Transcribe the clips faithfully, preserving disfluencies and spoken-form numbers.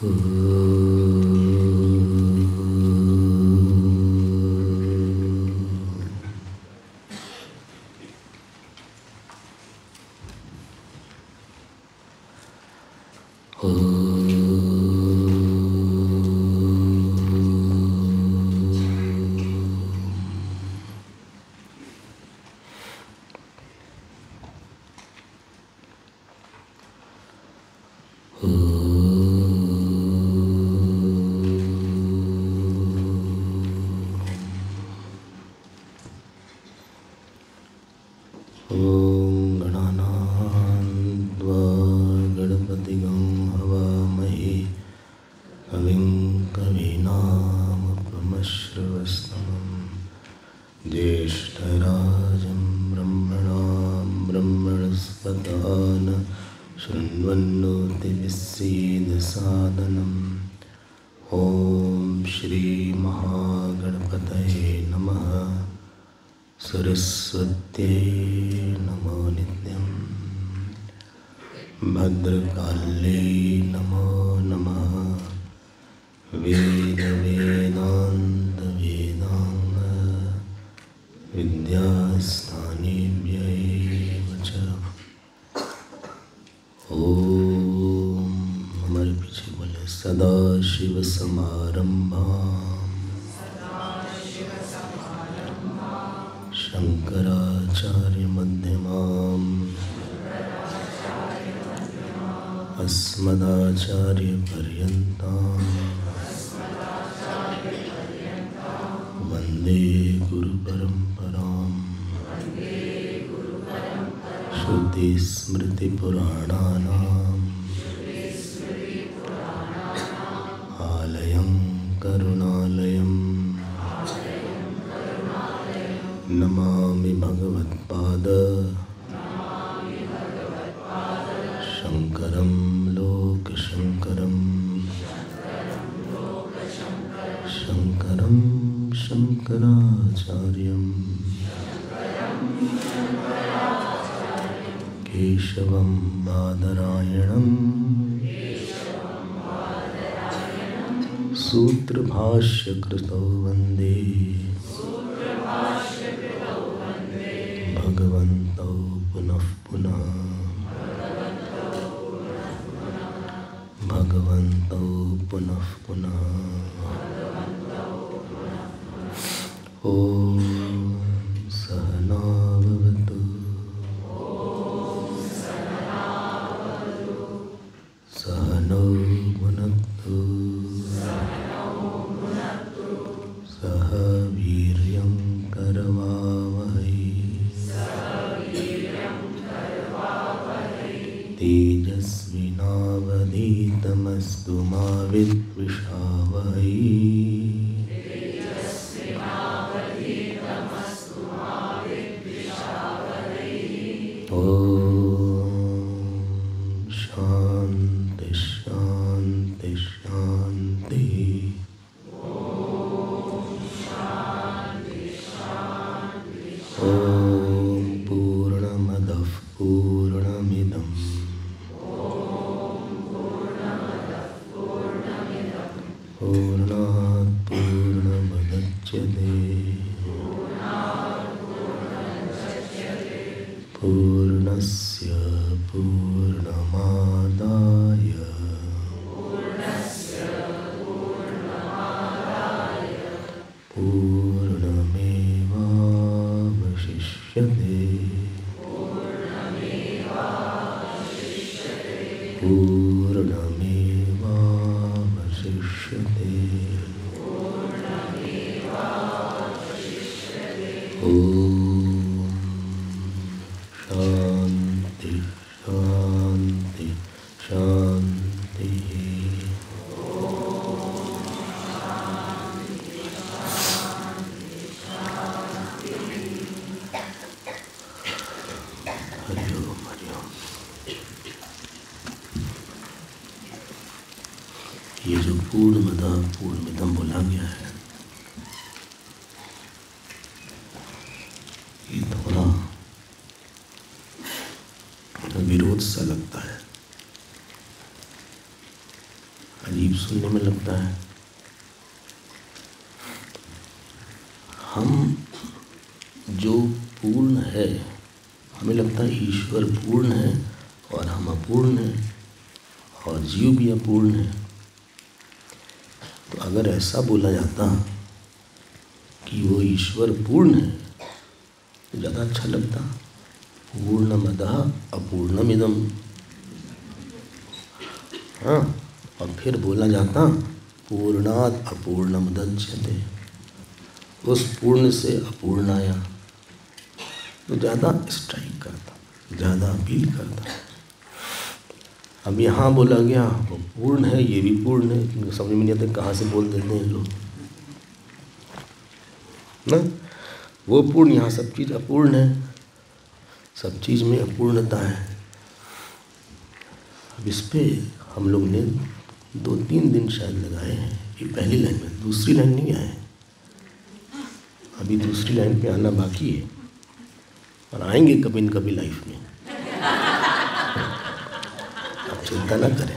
सूत्रभाष्यकृतौ वन्दे भगवन्तौ पुनः पुनः भगवन्तौ पुनः पुनः ॐ सहना भवतु सहनौ भुनक्तु सह वीर्यं करवावहै तेजस्विनावधीतमस्तु मा विद्विषावहै ॐ शान्ति शान्ति शान्ति। ॐ पूर्णमदः पूर्णमिदं पूर्णात् पूर्णमुदच्यते पूर्णस्य पूर्णमादाय पूर्णमेवावशिष्यते पूर्णमेवावशिष्यते। ॐ शान्ति शान्ति शान्ति। हरि ओम हरि ओम। ये जो पूर्णमदः पूर्णमिदं बोला गया है, ये थोड़ा विरोध सा लगता है। अजीब सुनने में लगता है। हम जो पूर्ण है, हमें लगता है ईश्वर पूर्ण है और हम अपूर्ण हैं और जीव भी अपूर्ण है। तो अगर ऐसा बोला जाता कि वो ईश्वर पूर्ण है तो ज़्यादा अच्छा लगता। पूर्णमदः अपूर्णमिदम्। हाँ, और फिर बोला जाता पूर्णात् अपूर्णमुदच्यते, उस पूर्ण से अपूर्ण आया, तो ज़्यादा स्ट्राइक करता, ज़्यादा अपील करता। अब यहाँ बोला गया वो पूर्ण है, ये भी पूर्ण है, इनको समझ में नहीं आता कहाँ से बोल देते हैं लोग ना। वो पूर्ण, यहाँ सब चीज़ अपूर्ण है, सब चीज़ में अपूर्णता है। अब इस पे हम लोग ने दो तीन दिन शायद लगाए हैं, ये पहली लाइन में, दूसरी लाइन नहीं आए, अभी दूसरी लाइन पे आना बाकी है और आएंगे कभी न कभी लाइफ में, आप चिंता ना करें।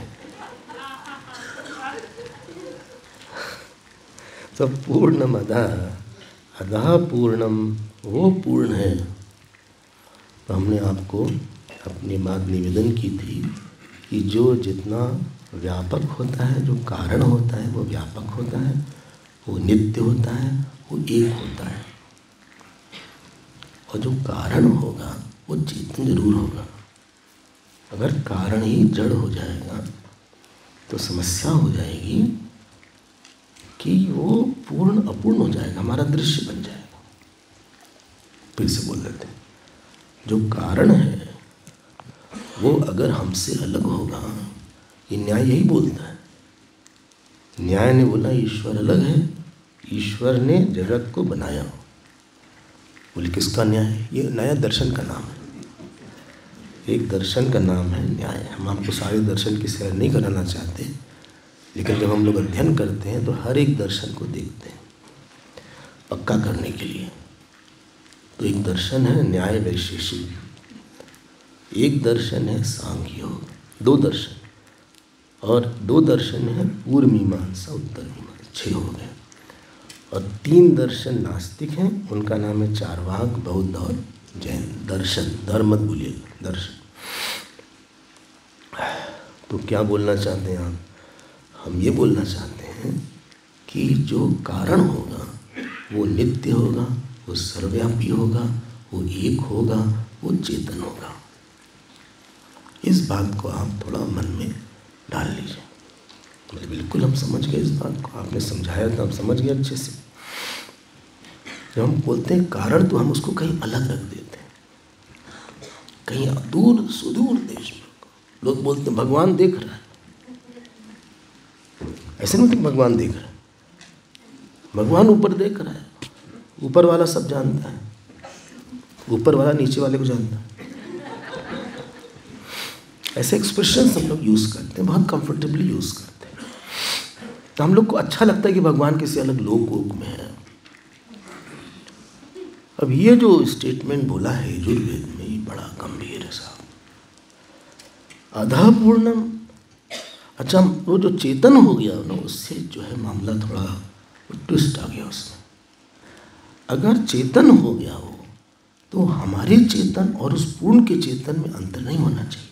तो पूर्णमदः अधः पूर्णम, वो पूर्ण है। तो हमने आपको अपनी बात निवेदन की थी कि जो जितना व्यापक होता है, जो कारण होता है वो व्यापक होता है, वो नित्य होता है, वो एक होता है। और जो कारण होगा वो चेतन जरूर होगा। अगर कारण ही जड़ हो जाएगा तो समस्या हो जाएगी कि वो पूर्ण अपूर्ण हो जाएगा, हमारा दृश्य बन जाएगा। फिर से बोल देते हैं, जो कारण है वो अगर हमसे अलग होगा, ये न्याय यही बोलता है। न्याय ने बोला ईश्वर अलग है, ईश्वर ने जगत को बनाया। बोले किसका न्याय? ये नया दर्शन का नाम है, एक दर्शन का नाम है न्याय। हम आपको सारे दर्शन की सैर नहीं कराना चाहते, लेकिन जब हम लोग अध्ययन करते हैं तो हर एक दर्शन को देखते हैं पक्का करने के लिए। तो एक दर्शन है न्याय वैशेषिक, एक दर्शन है सांख्य योग, दो दर्शन, और दो दर्शन है पूर्व मीमांसा उत्तर मीमांसा, छः हो गए। और तीन दर्शन नास्तिक हैं, उनका नाम है चार्वाक, बौद्ध और जैन। दर्शन, धर्म मत भूलिएगा, दर्शन। तो क्या बोलना चाहते हैं आप? हम ये बोलना चाहते हैं कि जो कारण होगा वो नित्य होगा, वो सर्वव्यापी होगा, वो एक होगा, वो चेतन होगा। इस बात को आप थोड़ा मन में डाल लीजिए। मतलब बिल्कुल हम समझ गए इस बात को, आपने समझाया तो हम समझ गए अच्छे से। जब हम बोलते हैं कारण तो हम उसको कहीं अलग रख देते हैं, कहीं दूर सुदूर देश में। लोग बोलते हैं भगवान देख रहा है, ऐसे नहीं होते भगवान देख रहा है। भगवान ऊपर देख रहा है, ऊपर वाला सब जानता है, ऊपर वाला नीचे वाले को जानता है। ऐसे एक्सप्रेशन हम लोग यूज़ करते हैं, बहुत कंफर्टेबली यूज़ करते हैं। तो हम लोग को अच्छा लगता है कि भगवान किसी अलग लोक वोक में है। अब ये जो स्टेटमेंट बोला है यजुर्वेद में, ये बड़ा गंभीर है साहब। अधः पूर्णम, अच्छा वो जो चेतन हो गया ना, उससे जो है मामला थोड़ा ट्विस्ट आ गया उसमें। अगर चेतन हो गया हो तो हमारे चेतन और उस पूर्ण के चेतन में अंतर नहीं होना चाहिए।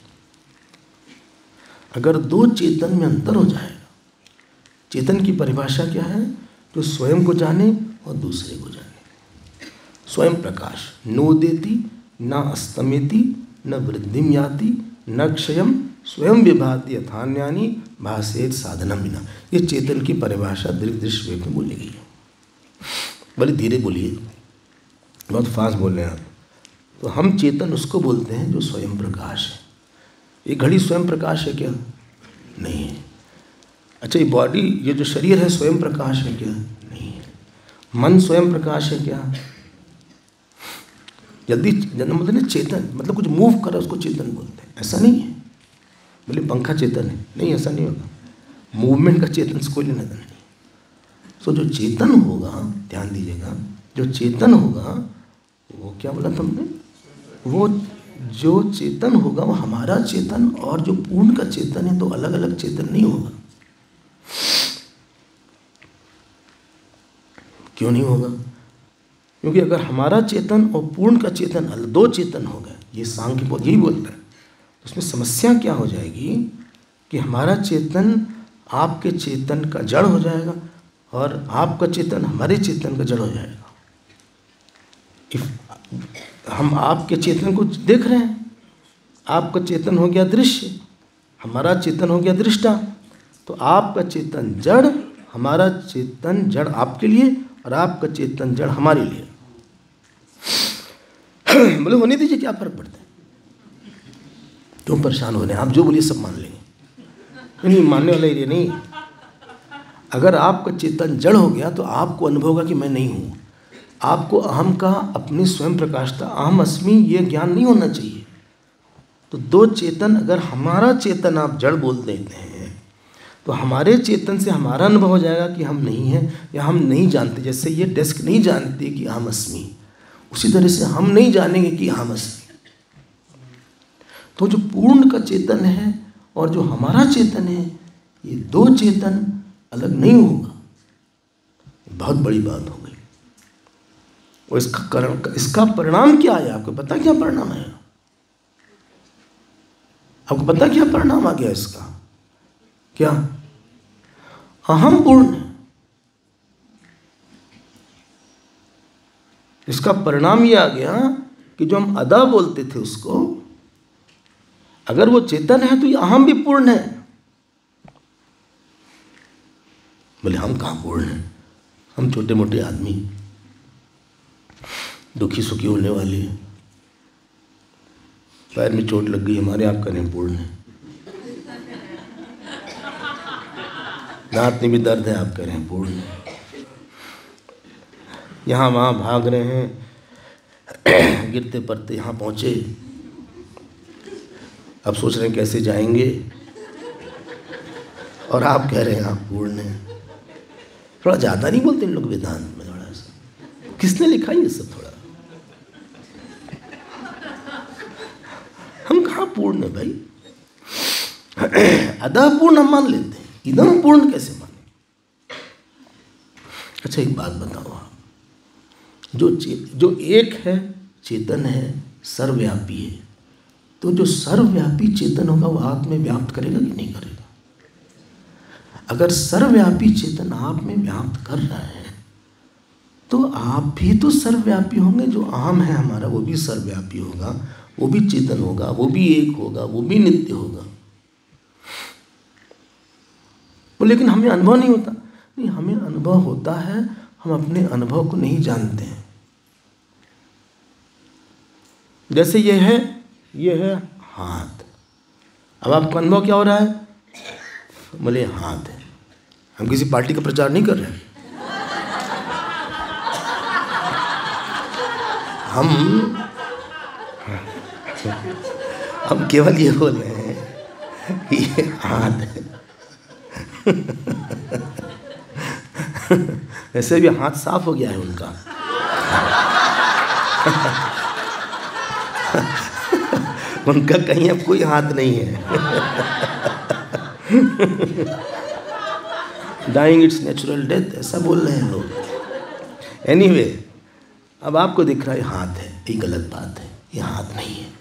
अगर दो चेतन में अंतर हो जाएगा, चेतन की परिभाषा क्या है? जो स्वयं को जाने और दूसरे को जाने। स्वयं प्रकाश, नोदेति न अस्तमेति न वृद्धिम याति न क्षयम स्वयं विभाति यथान्यानि भासेत साधनम बिना। ये चेतन की परिभाषा दीर्घ दृश्य वेद में बोली गई है। बड़े धीरे बोलिए, बहुत फास्ट बोल रहे हैं आप। तो हम चेतन उसको बोलते हैं जो स्वयं प्रकाश है। ये घड़ी स्वयं प्रकाश है क्या? नहीं है। अच्छा ये बॉडी, ये जो शरीर है स्वयं प्रकाश है क्या? नहीं है। मन स्वयं प्रकाश है क्या? यदि जन्म मतलब ना चेतन, मतलब कुछ मूव करा उसको चेतन बोलते हैं, ऐसा नहीं है। बोले पंखा चेतन है, नहीं ऐसा नहीं होगा। मूवमेंट का चेतन से कोई लेना नहीं। सो जो चेतन होगा, ध्यान दीजिएगा, जो चेतन होगा वो क्या बोला तुमने? वो जो चेतन होगा वो हमारा चेतन और जो पूर्ण का चेतन है, तो अलग अलग चेतन नहीं होगा। क्यों नहीं होगा? क्योंकि अगर हमारा चेतन और पूर्ण का चेतन अलग, दो चेतन हो गए, ये सांख्य बोध यही बोलता है, तो उसमें समस्या क्या हो जाएगी कि हमारा चेतन आपके चेतन का जड़ हो जाएगा और आपका चेतन हमारे चेतन का जड़ हो जाएगा। इफ हम आपके चेतन को देख रहे हैं, आपका चेतन हो गया दृश्य, हमारा चेतन हो गया दृष्टा, तो आपका चेतन जड़, हमारा चेतन जड़ आपके लिए और आपका चेतन जड़ हमारे लिए। बोले होने दीजिए, क्या फर्क पड़ता है, क्यों परेशान हो रहे हैं? आप जो बोलिए सब मान लेंगे। नहीं, मानने वाला एरिया नहीं। अगर आपका चेतन जड़ हो गया तो आपको अनुभव होगा कि मैं नहीं हूँ। आपको अहम का, अपनी स्वयं प्रकाशता, अहम अस्मि, ये ज्ञान नहीं होना चाहिए। तो दो चेतन, अगर हमारा चेतन आप जड़ बोल देते हैं तो हमारे चेतन से हमारा अनुभव हो जाएगा कि हम नहीं हैं या हम नहीं जानते। जैसे ये डेस्क नहीं जानते कि अहम अस्मि, उसी तरह से हम नहीं जानेंगे कि अहम अस्मि। तो जो पूर्ण का चेतन है और जो हमारा चेतन है, ये दो चेतन अलग नहीं होगा। बहुत बड़ी बात हो गई। और इसका कारण, इसका परिणाम क्या है? आपको पता क्या परिणाम है? आपको पता क्या परिणाम आ गया इसका? क्या? अहम पूर्ण है। इसका परिणाम ये आ गया कि जो हम अदा बोलते थे उसको, अगर वो चेतन है तो ये अहम भी पूर्ण है। बोले हम कहाँ पूर्ण हैं? हम छोटे मोटे आदमी, दुखी सुखी होने वाले, पैर में चोट लग गई, हमारे आप करें पूर्ण है। दांत में भी दर्द है, आप करें पूर्ण है। यहाँ वहाँ भाग रहे हैं, गिरते पड़ते यहाँ पहुँचे, अब सोच रहे हैं कैसे जाएंगे, और आप कह रहे हैं आप पूर्ण हैं। थोड़ा ज़्यादा नहीं बोलते इन लोग वेदांत में? थोड़ा सा किसने लिखा ये सब? थोड़ा हम कहाँ पूर्ण है भाई? अदा पूर्ण हम मान लेते हैं, इदम पूर्ण कैसे माने? अच्छा एक बात बताओ आप, जो चे, जो एक है, चेतन है, सर्वव्यापी है, तो जो सर्वव्यापी चेतन होगा वो आप में व्याप्त करेगा कि नहीं करेगा? अगर सर्वव्यापी चेतन आप में व्याप्त कर रहा है तो आप भी तो सर्वव्यापी होंगे। जो अहम है हमारा वो भी सर्वव्यापी होगा, वो भी चेतन होगा, वो भी एक होगा, वो भी नित्य होगा। वो लेकिन हमें अनुभव नहीं होता। नहीं, हमें अनुभव होता है, हम अपने अनुभव को नहीं जानते हैं। जैसे ये है, ये है हाथ। अब आपका अनुभव क्या हो रहा है? बोले हाथ है। हम किसी पार्टी का प्रचार नहीं कर रहे हैं, हम हम केवल ये बोल रहे हैं कि ये हाथ है। वैसे भी हाथ साफ हो गया है उनका। उनका कहीं अब कोई हाथ नहीं है। डाइंग इट्स नेचुरल डेथ, ऐसा बोल रहे हैं लोग। एनीवे, अब आपको दिख रहा है हाथ है, ये गलत बात है। ये हाथ नहीं है,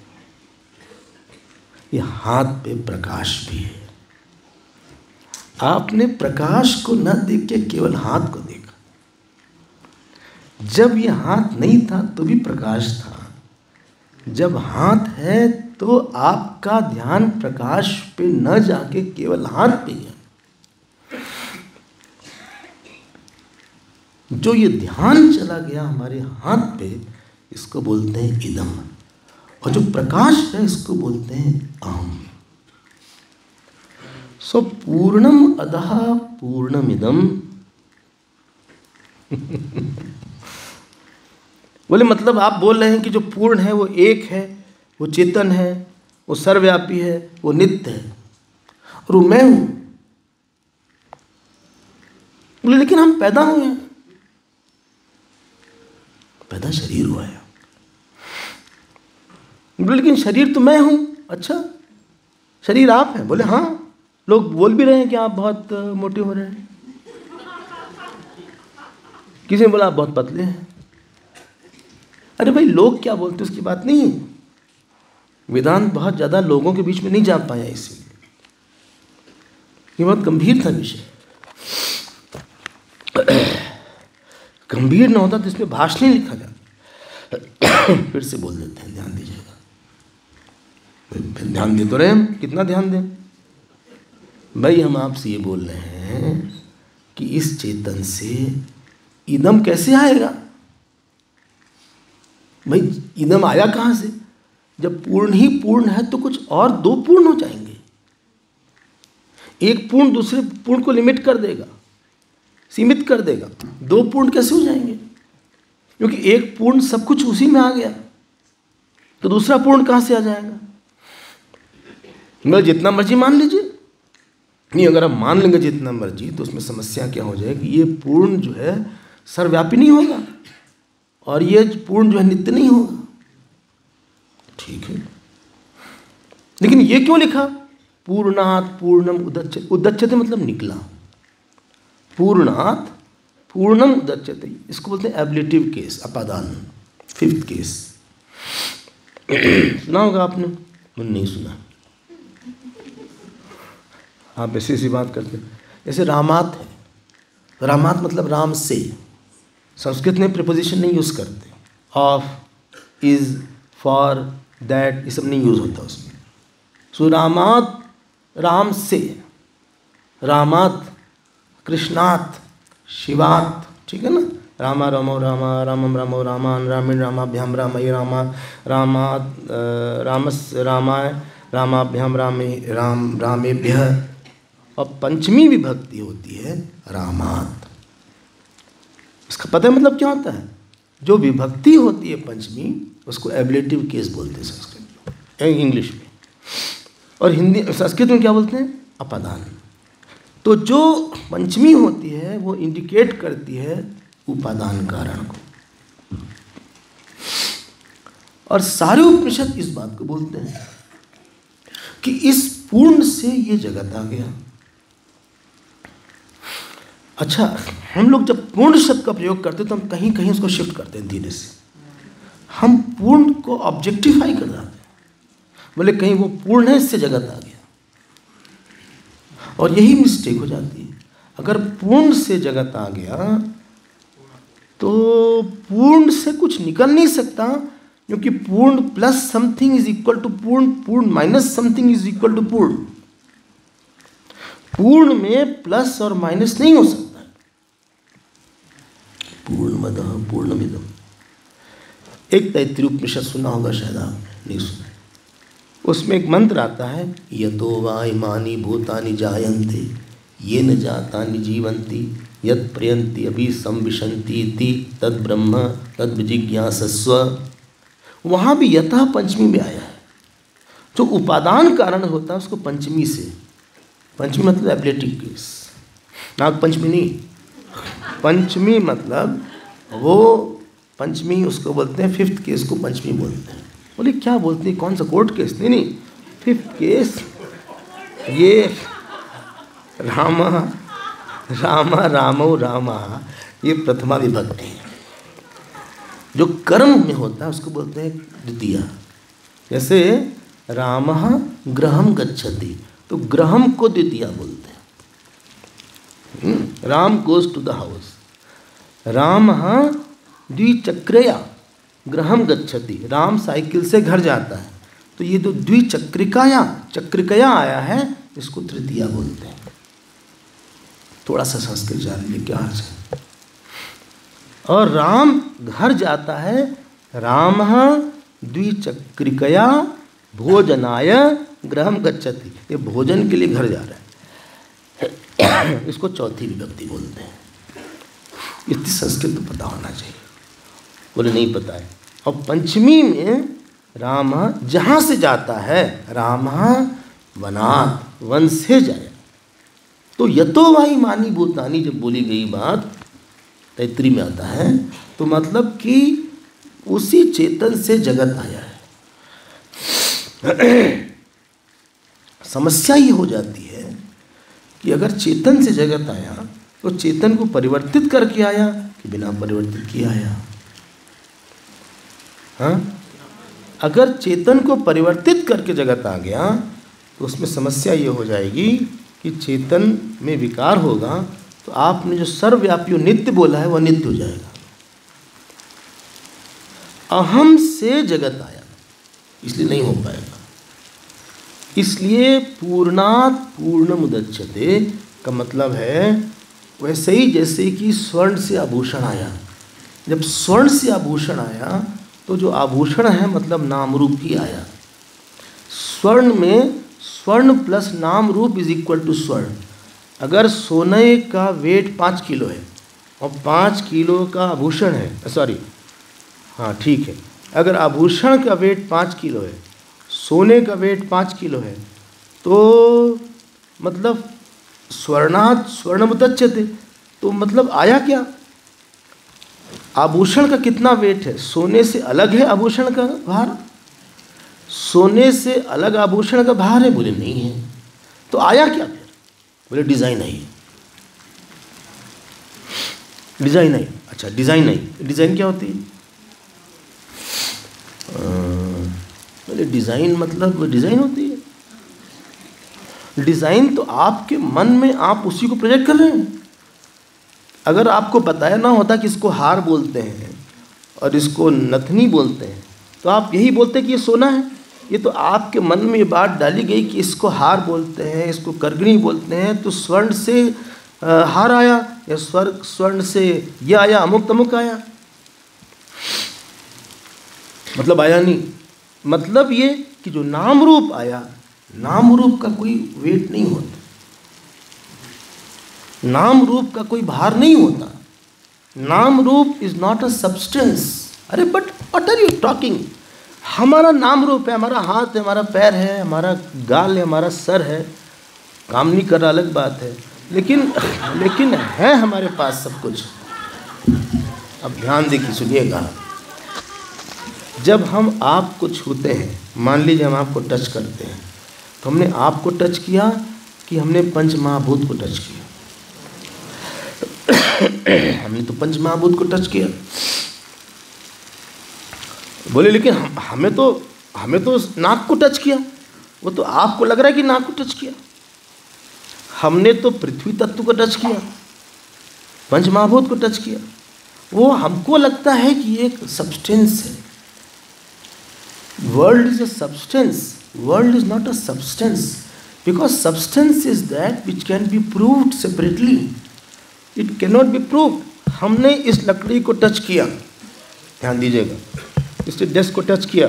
ये हाथ पे प्रकाश भी है। आपने प्रकाश को न देख के केवल हाथ को देखा। जब ये हाथ नहीं था तो भी प्रकाश था, जब हाथ है तो आपका ध्यान प्रकाश पे न जाके केवल हाथ पे है। जो ये ध्यान चला गया हमारे हाथ पे, इसको बोलते हैं इदम, और जो प्रकाश है इसको बोलते हैं अहम। सो पूर्णम अदः पूर्णमिदम। बोले मतलब आप बोल रहे हैं कि जो पूर्ण है वो एक है, वो चेतन है, वो सर्वव्यापी है, वो नित्य है, और वो मैं हूं। बोले लेकिन हम पैदा हुए हैं, पैदा शरीर हुआ है। बोले लेकिन शरीर तो मैं हूं। अच्छा, शरीर आप हैं? बोले हाँ, लोग बोल भी रहे हैं कि आप बहुत मोटे हो रहे हैं, किसी ने बोला आप बहुत पतले हैं। अरे भाई लोग क्या बोलते उसकी बात नहीं है, वेदांत बहुत ज़्यादा लोगों के बीच में नहीं जा पाया, इसीलिए ये बहुत गंभीर था विषय। गंभीर ना होता तो इसमें भाष्य नहीं लिखा जाता। फिर से बोल देते हैं, ध्यान दीजिएगा, फिर ध्यान दे तो रहे हम, कितना ध्यान दें भाई। हम आपसे ये बोल रहे हैं कि इस चेतन से इदम कैसे आएगा भाई? इदम आया कहाँ से? जब पूर्ण ही पूर्ण है तो कुछ और दो पूर्ण हो जाएंगे। एक पूर्ण दूसरे पूर्ण को लिमिट कर देगा, सीमित कर देगा। दो पूर्ण कैसे हो जाएंगे? क्योंकि एक पूर्ण सब कुछ उसी में आ गया, तो दूसरा पूर्ण कहाँ से आ जाएगा? मतलब जितना मर्जी मान लीजिए, नहीं अगर आप मान लेंगे जितना मर्जी तो उसमें समस्या क्या हो जाएगी? ये पूर्ण जो है सर्वव्यापी नहीं होगा और ये पूर्ण जो है नित्य नहीं होगा। ठीक है, लेकिन ये क्यों लिखा? पूर्णात् पूर्णम उदच्यते। उदच्यते मतलब निकला। पूर्णात् पूर्णम उदच्यते, इसको बोलते हैं एब्लेटिव केस, अपादान, फिफ्थ केस। सुना होगा आपने? मैंने नहीं सुना। आप ऐसी ऐसी बात करते हैं। जैसे रामात है, रामात मतलब राम से। संस्कृत में प्रीपोजिशन नहीं यूज़ करते, ऑफ, इज, फॉर, दैट, ये सब नहीं यूज़ होता उसमें। सो रामात राम से, रामात कृष्णात, शिवात, ठीक है ना? रामा रामो रामा रामम रामो रामान रामीण रामाभ्याम रामय रामा रामात रामस रामाय रामाभ्याम रामे राम रामेभ्यः। और पंचमी विभक्ति होती है रामात। इसका पता है मतलब क्या होता है? जो विभक्ति होती है पंचमी, उसको एब्लेटिव केस बोलते हैं संस्कृत में, इंग्लिश में। और हिंदी संस्कृत में क्या बोलते हैं? अपादान। तो जो पंचमी होती है वो इंडिकेट करती है उपादान कारण को। और सारे उपनिषद इस बात को बोलते हैं कि इस पूर्ण से ये जगत आ गया। अच्छा, हम लोग जब पूर्ण शब्द का प्रयोग करते हैं तो हम कहीं कहीं उसको शिफ्ट करते हैं धीरे से। हम पूर्ण को ऑब्जेक्टिफाई कर देते हैं, बोले कहीं वो पूर्ण है इससे जगत आ गया, और यही मिस्टेक हो जाती है। अगर पूर्ण से जगत आ गया तो पूर्ण से कुछ निकल नहीं सकता, क्योंकि पूर्ण plus something is equal to पूर्ण, पूर्ण minus something is equal to पूर्ण। पूर्ण में प्लस और माइनस नहीं हो सकता। पूर्णमदः पूर्णमिदम्। एक तैत्तिरीय उपनिषद सुना होगा शायद आपने, नहीं सुना। उसमें एक मंत्र आता है, यतो वा इमानि भूतानि जायन्ते येन जातानि जीवन्ति यत् प्रयन्ति अभि संविशन्ति इति तद् ब्रह्म तद् विजिज्ञासस्व। वहाँ भी यतः पंचमी में आया है। जो उपादान कारण होता है उसको पंचमी से, पंचमी मतलब एब्लेटिव केस, नाग पंचमी नहीं, पंचमी मतलब वो पंचमी उसको बोलते हैं, फिफ्थ केस को पंचमी बोलते हैं। बोले क्या बोलते हैं, कौन सा कोर्ट केस? नहीं नहीं, फिफ्थ केस। ये रामा रामा रामो रामा, ये प्रथमा विभक्ति है। जो कर्म में होता है उसको बोलते हैं द्वितीया। जैसे रामः गृहं गच्छति, तो गृहं को द्वितीया बोलते हैं। Ram goes to the house. रामः द्विचक्रया गृहं गच्छति, राम साइकिल से घर जाता है, तो ये तो द्विचक्रिकाया चक्रिकया आया है, इसको तृतीया बोलते हैं। थोड़ा सा संस्कृत जान लीजिए क्या है। और राम घर जाता है, रामः द्विचक्रिकया भोजनाय गृहं गच्छति, ये भोजन के लिए घर जा रहा है, इसको चौथी विभक्ति बोलते हैं। इतनी संस्कृत तो पता होना चाहिए। बोले नहीं पता है। और पंचमी में राम जहाँ से जाता है, राम वनात्, वन से जाए, तो यतो वाही मानी भूतानी जब बोली गई बात तैत्तिरीय में आता है, तो मतलब कि उसी चेतन से जगत आया है। समस्या ये हो जाती है कि अगर चेतन से जगत आया तो चेतन को परिवर्तित करके आया कि बिना परिवर्तित किए आया। हाँ, अगर चेतन को परिवर्तित करके जगत आ गया तो उसमें समस्या ये हो जाएगी कि चेतन में विकार होगा, तो आपने जो सर्वव्यापी नित्य बोला है वह नित्य हो जाएगा। अहम से जगत आया, इसलिए नहीं हो पाएगा। इसलिए पूर्णात् पूर्णमुदच्यते का मतलब है वैसे ही जैसे कि स्वर्ण से आभूषण आया। जब स्वर्ण से आभूषण आया तो जो आभूषण है मतलब नाम रूप ही आया। स्वर्ण में स्वर्ण प्लस नाम रूप इज इक्वल टू स्वर्ण। अगर सोने का वेट पाँच किलो है और पाँच किलो का आभूषण है, सॉरी हाँ ठीक है, अगर आभूषण का वेट पाँच किलो है, सोने का वेट पाँच किलो है, तो मतलब स्वर्णात् स्वर्णमुदच्यते, तो मतलब आया क्या? आभूषण का कितना वेट है? सोने से अलग है आभूषण का भार? सोने से अलग आभूषण का भार है? बोले नहीं है। तो आया क्या फिर? बोले डिजाइन आई। डिजाइन आई। अच्छा डिजाइन आई, डिजाइन क्या होती है? बोले डिजाइन मतलब डिजाइन होती है। डिजाइन तो आपके मन में आप उसी को प्रोजेक्ट कर रहे हैं। अगर आपको बताया ना होता कि इसको हार बोलते हैं और इसको नथनी बोलते हैं, तो आप यही बोलते कि ये सोना है। ये तो आपके मन में ये बात डाली गई कि इसको हार बोलते हैं, इसको करगनी बोलते हैं, तो स्वर्ण से हार आया या स्वर्ग स्वर्ण से ये आया, अमुक तमुक आया। मतलब आया नहीं। मतलब ये कि जो नाम रूप आया, नाम रूप का कोई वेट नहीं होता, नाम रूप का कोई भार नहीं होता। नाम रूप इज नॉट अ सब्सटेंस। अरे but what are you talking? हमारा नाम रूप है, हमारा हाथ है, हमारा पैर है, हमारा गाल है, हमारा सर है, काम नहीं कर रहा अलग बात है, लेकिन लेकिन है हमारे पास सब कुछ। अब ध्यान देखिए, सुनिएगा। जब हम आपको छूते हैं, मान लीजिए हम आपको टच करते हैं, तो हमने आपको टच किया कि हमने पंच महाभूत को टच किया? हमने तो पंच महाभूत को टच किया। बोले लेकिन हम हमें तो हमें तो नाक को टच किया। वो तो आपको लग रहा है कि नाक को टच किया। हमने तो पृथ्वी तत्व को टच किया, पंच महाभूत को टच किया। वो हमको लगता है कि ये एक सब्सटेंस है। World is a substance, world is not a substance, because substance is that which can be proved separately, it can not be proved. हमने इस लकड़ी को टच किया, ध्यान दीजिएगा, इस डेस्क को टच किया।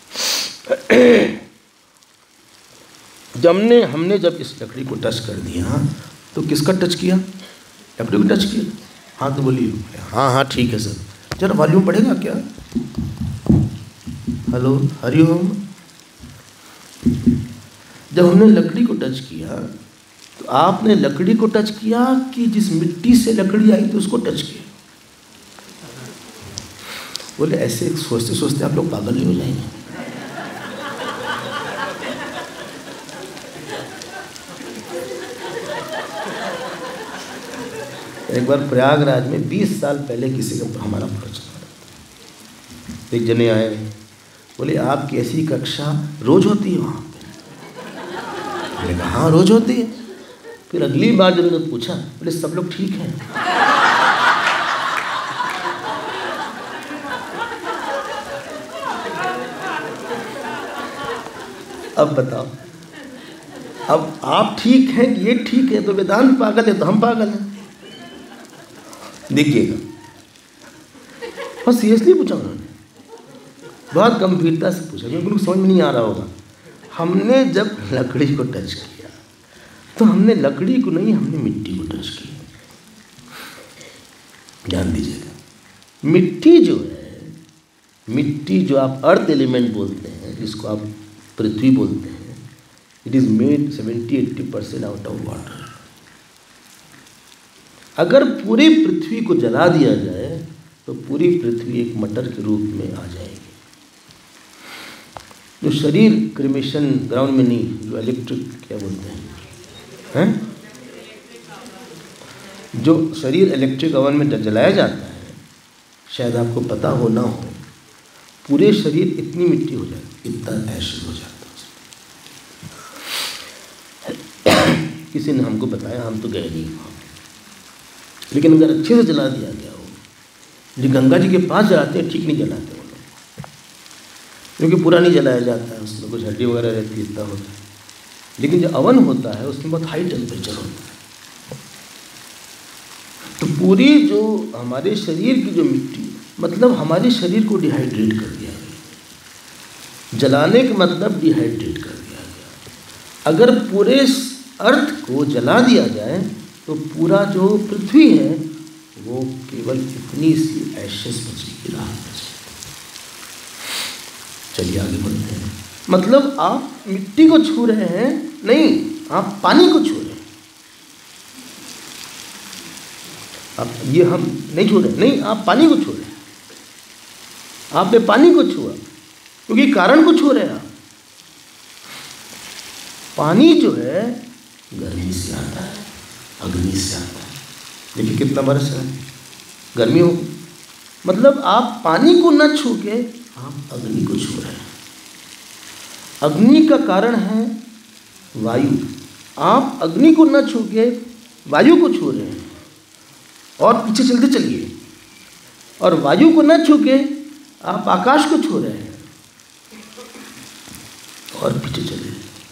जब हमने हमने जब इस लकड़ी को टच कर दिया तो किसका टच किया? लकड़ी को टच किया। हाँ तो बोलिए। हाँ हाँ ठीक है सर। जरा वॉल्यूम बढ़ेगा क्या? हेलो, हरिओम। जब हमने लकड़ी को टच किया तो आपने लकड़ी को टच किया कि जिस मिट्टी से लकड़ी आई थी उसको टच किया? बोले ऐसे सोचते सोचते आप लोग पागल नहीं हो जाएंगे? एक बार प्रयागराज में बीस साल पहले किसी का हमारा प्रवचन, एक जने आए, बोले आपकी ऐसी कक्षा रोज होती है वहाँ पे? मैंने कहा हाँ रोज होती है। फिर अगली बार जब उन्होंने पूछा, बोले सब लोग ठीक हैं? अब बताओ, अब आप ठीक हैं कि ये ठीक है? तो वेदांत पागल है तो हम पागल हैं। देखिएगा, और सीरियसली पूछा उन्होंने, बहुत गंभीरता से पूछा, क्योंकि उनको समझ में नहीं आ रहा होगा। हमने जब लकड़ी को टच किया तो हमने लकड़ी को नहीं, हमने मिट्टी को टच किया। ध्यान दीजिएगा, मिट्टी जो है, मिट्टी जो आप अर्थ एलिमेंट बोलते हैं, जिसको आप पृथ्वी बोलते हैं, it is made seventy eighty percent out of water. अगर पूरी पृथ्वी को जला दिया जाए तो पूरी पृथ्वी एक मटर के रूप में आ जाएगी। जो शरीर क्रिमेशन ग्राउंड में नहीं, जो इलेक्ट्रिक क्या बोलते हैं, हैं? जो शरीर इलेक्ट्रिक ओवन में जलाया जाता है, शायद आपको पता हो ना हो, पूरे शरीर इतनी मिट्टी हो जाती, इतना ऐश हो जाता। किसी ने हमको बताया, हम तो गए नहीं वहाँ, लेकिन अगर अच्छे से जला दिया गया हो, जो गंगा जी के पास जलाते हैं ठीक नहीं जलाते वो लोग, क्योंकि पूरा नहीं जलाया जाता है, उसमें कुछ हड्डी वगैरह रहती है, इतना होता है। लेकिन जो अवन होता है उसमें बहुत हाई टेम्परेचर होता है, तो पूरी जो हमारे शरीर की जो मिट्टी, मतलब हमारे शरीर को डिहाइड्रेट कर दिया गया। जलाने का मतलब डिहाइड्रेट कर दिया गया। अगर पूरे अर्थ को जला दिया जाए तो पूरा जो पृथ्वी है वो केवल इतनी सी एशेस बचेगी, राहत बचेगी। चलिए आगे बढ़ते हैं। मतलब आप मिट्टी को छू रहे हैं, नहीं, आप पानी को छू रहे हैं। आप ये हम नहीं छू रहे, नहीं, आप पानी को छू रहे हैं। आपने पानी को छुआ क्योंकि कारण को छू रहे हैं आप। पानी जो है गर्मी से आता है, अग्नि से आता है। देखिए कितना बरस है, गर्मी हो, मतलब आप पानी को न छू के आप अग्नि को छू रहे हैं। अग्नि का कारण है वायु, आप अग्नि को न छू के वायु को छू रहे हैं। और पीछे चलते चलिए, और वायु को न छू के आप आकाश को छू रहे हैं। और पीछे चलिए,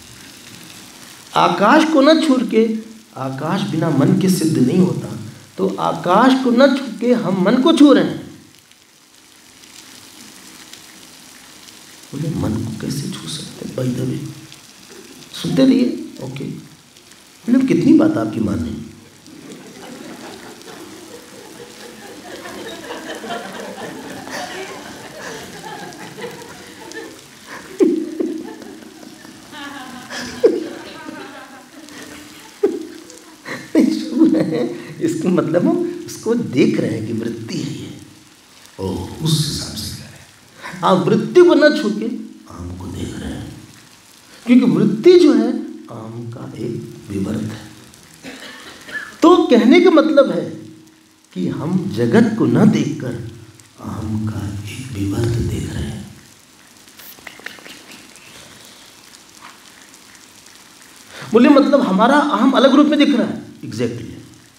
आकाश को न छू के, आकाश बिना मन के सिद्ध नहीं होता, तो आकाश को न छू के हम मन को छू रहे हैं। बोले मन को कैसे छू सकते हैं? बाय द वे सुनते रहिए, ओके। बोले कितनी बात आपकी माने? इसका मतलब हम उसको देख रहे हैं कि वृत्ति है ये, ओह उस हिसाब से कह रहे हैं। आप वृत्ति को न छू के आम को देख रहे हैं, क्योंकि वृत्ति जो है आम का एक विवर्त है। तो कहने का मतलब है कि हम जगत को न देखकर आम का एक विवर्त देख रहे हैं। बोले मतलब हमारा अहम अलग रूप में दिख रहा है, एग्जैक्टली।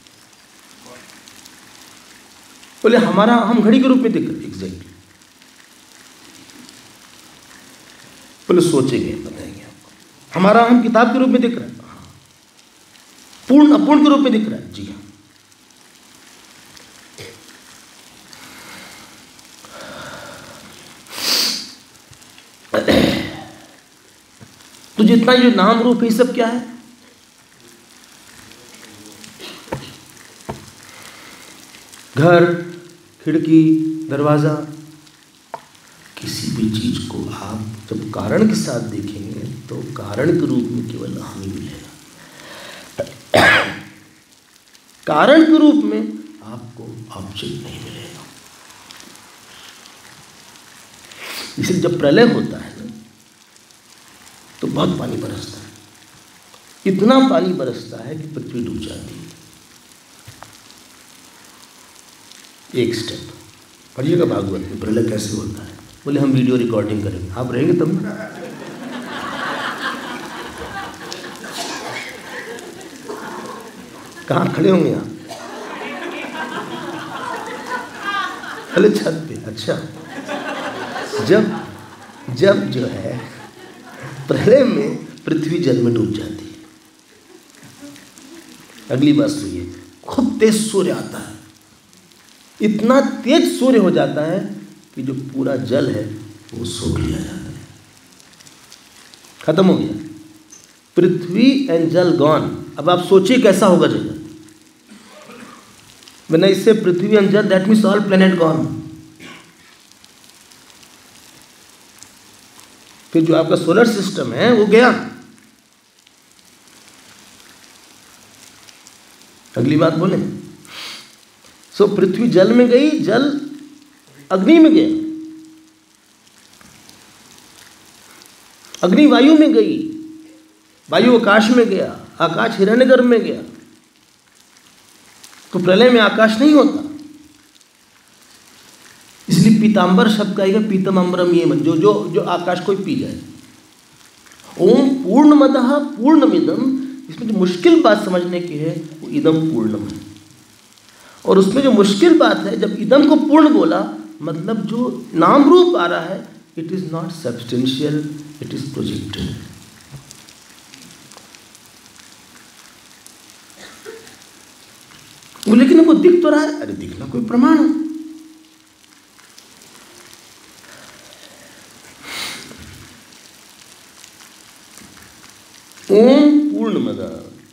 बोले हमारा अहम घड़ी के रूप में दिख रहा है, एग्जैक्टली। बोले सोचेंगे, बताएंगे आपको। हमारा अहम किताब के रूप में दिख रहा है, हाँ। पूर्ण अपूर्ण के रूप में दिख रहा है, जी हाँ। तो जितना ये नाम रूप है, सब क्या है? घर, खिड़की, दरवाज़ा, किसी भी चीज़ को आप जब कारण के साथ देखेंगे तो कारण के रूप में केवल अहम ही मिलेगा। कारण के रूप में आपको ऑब्जेक्ट नहीं मिलेगा। इसलिए जब प्रलय होता है ना, तो बहुत पानी बरसता है, इतना पानी बरसता है कि पृथ्वी डूब जाती है। एक स्टेप पढ़िएगा भागवत में, प्रलय कैसे होता है। बोले हम वीडियो रिकॉर्डिंग करेंगे, आप रहेंगे तब ना। कहाँ खड़े होंगे आप? अरे छत पे। अच्छा, जब जब जो है प्रलय में पृथ्वी जल में डूब जाती है। अगली बात सुनिए, खूब तेज सूर्य आता है, इतना तेज सूर्य हो जाता है कि जो पूरा जल है वो सोख लिया जाता है, खत्म हो गया। पृथ्वी एंड जल गॉन। अब आप सोचिए कैसा होगा जगत। When I say पृथ्वी एंड जल, that means all planet gone. फिर जो आपका सोलर सिस्टम है वो गया। अगली बात बोले, सो so, पृथ्वी जल में गई, जल अग्नि में गया, अग्नि वायु में गई, वायु आकाश में गया, आकाश हिरण्यगर्भ में गया। तो प्रलय में आकाश नहीं होता, पीताम्बर शब्द का आएगा पीतम अम्बरम ये मन, जो जो जो आकाश को पी जाए। ओम पूर्णमदः पूर्णमिदम, इसमें जो मुश्किल बात समझने की है वो इदम पूर्णम है। और उसमें जो मुश्किल बात है, जब इदम को पूर्ण बोला मतलब जो नाम रूप आ रहा है it is not substantial, it is projected. लेकिन वो दिख तो रहा है, अरे दिखना कोई प्रमाण है। ओम पूर्णमदा,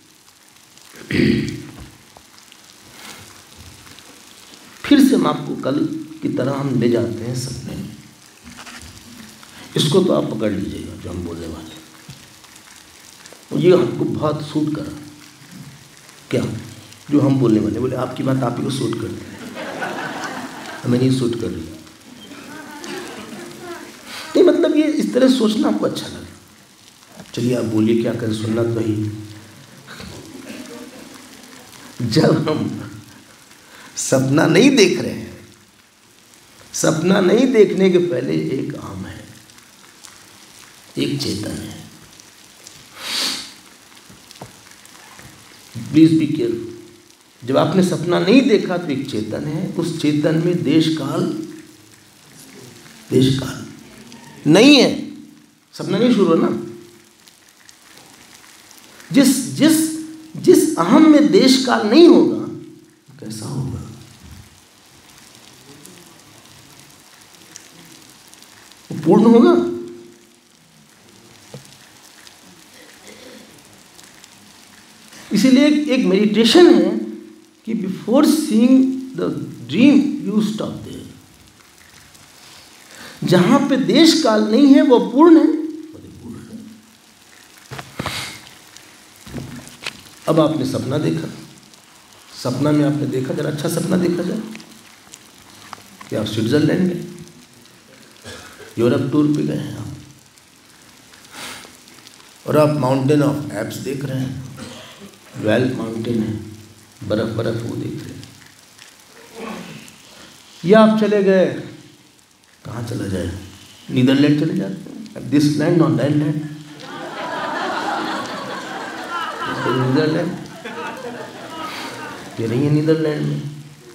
फिर से हम आपको कल की तरह हम ले जाते हैं सपने में। इसको तो आप पकड़ लीजिएगा जो हम बोलने वाले, ये हमको बहुत सूट करा। क्या जो हम बोलने वाले, बोले आपकी बात आप ही को सूट कर दी, हमें नहीं सूट कर रही। नहीं मतलब ये इस तरह सोचना आपको अच्छा लगा। चलिए आप बोलिए, क्या करें, सुनना तो ही। जब हम सपना नहीं देख रहे हैं, सपना नहीं देखने के पहले एक आम है, एक चेतन है। Please be careful. जब आपने सपना नहीं देखा तो एक चेतन है, उस चेतन में देश काल देश काल नहीं है। सपना नहीं शुरू हो ना। जिस जिस जिस अहम में देश काल नहीं होगा कैसा होगा? वो पूर्ण होगा। इसीलिए एक, एक मेडिटेशन है कि before seeing the dream you stop there. जहां पे देश काल नहीं है वो पूर्ण है, परिपूर्ण है। अब आपने सपना देखा, सपना में आपने देखा, जरा अच्छा सपना देखा जाए कि आप स्विट्जरलैंड गए, यूरोप टूर पे गए हैं आप, और आप माउंटेन ऑफ एल्प्स देख रहे हैं, वेल्थ माउंटेन है, बर्फ बर्फ वो देख रहे हैं। या आप चले गए, कहाँ चला जाए, नीदरलैंड चले जाते हैं, this land on that land, Netherland ये नहीं है। नीदरलैंड में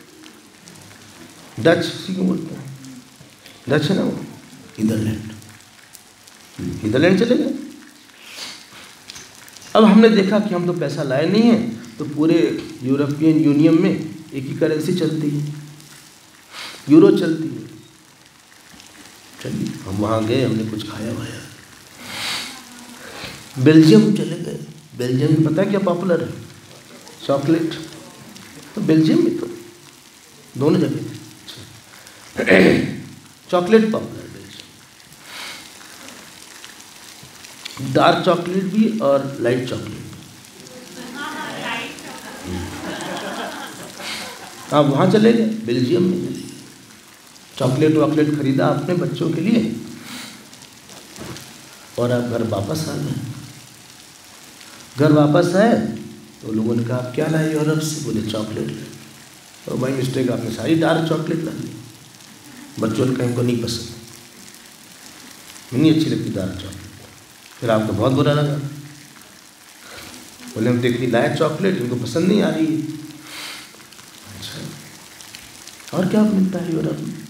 डच उसी को बोलते हैं, डच है ना वो, नीदरलैंड, नीदरलैंड चले गए। अब हमने देखा कि हम तो पैसा लाए नहीं हैं, तो पूरे यूरोपियन यूनियन में एक ही करेंसी चलती है, यूरो चलती है। चलिए हम वहाँ गए, हमने कुछ खाया वाया। बेल्जियम चले गए, बेल्जियम में पता है क्या पॉपुलर है? चॉकलेट। तो बेल्जियम में तो दोनों जगह चॉकलेट पॉपुलर है बेल्जियम, डार्क चॉकलेट भी और लाइट चॉकलेट भी। आप वहाँ चले गए, बेल्जियम में चले गए, चॉकलेट वॉकलेट खरीदा अपने बच्चों के लिए, और आप घर वापस आ गए। घर वापस आए तो लोगों ने कहा आप क्या लाए यूरोप से? बोले चॉकलेट। और बाई मिस्टेक आपने सारी डार्क चॉकलेट ला ली। बच्चों ने कहा इनको नहीं पसंद, नहीं अच्छी लगती डार्क चॉकलेट। फिर आपको बहुत बुरा लगा, बोले हम देखनी लाए चॉकलेट, इनको पसंद नहीं आ रही है। अच्छा, और क्या मिलता है यूरोप में?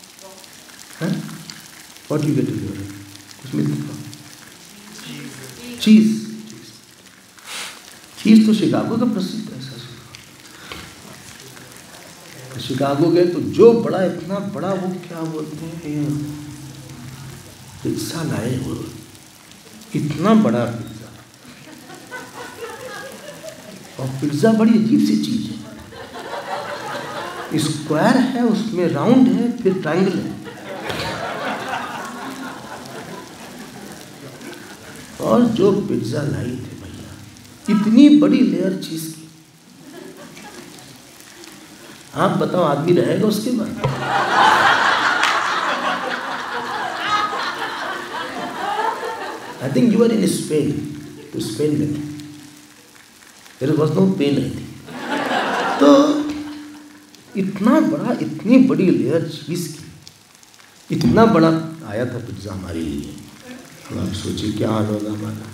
What you get in Europe? कुछ मिलता है? चीज़। चीज़ तो शिकागो का प्रसिद्ध है। शिकागो गए तो जो बड़ा, इतना बड़ा, वो क्या बोलते हैं, पिज्जा लाए, वो इतना बड़ा पिज्जा। और पिज्जा बड़ी अजीब सी चीज़ है, स्क्वायर है, उसमें राउंड है, फिर ट्रायंगल है, और जो पिज्जा लाई थे भैया, इतनी बड़ी लेयर चीज की। आप बताओ आदमी रहेगा उसके बाद? I think you are in Spain, तो स्पेन में there was no pain I think. तो इतना बड़ा, इतनी बड़ी लेयर चीज की, इतना बड़ा आया था पिज्ज़ा हमारे लिए। अब आप सोचिए क्या हाल होगा हमारा।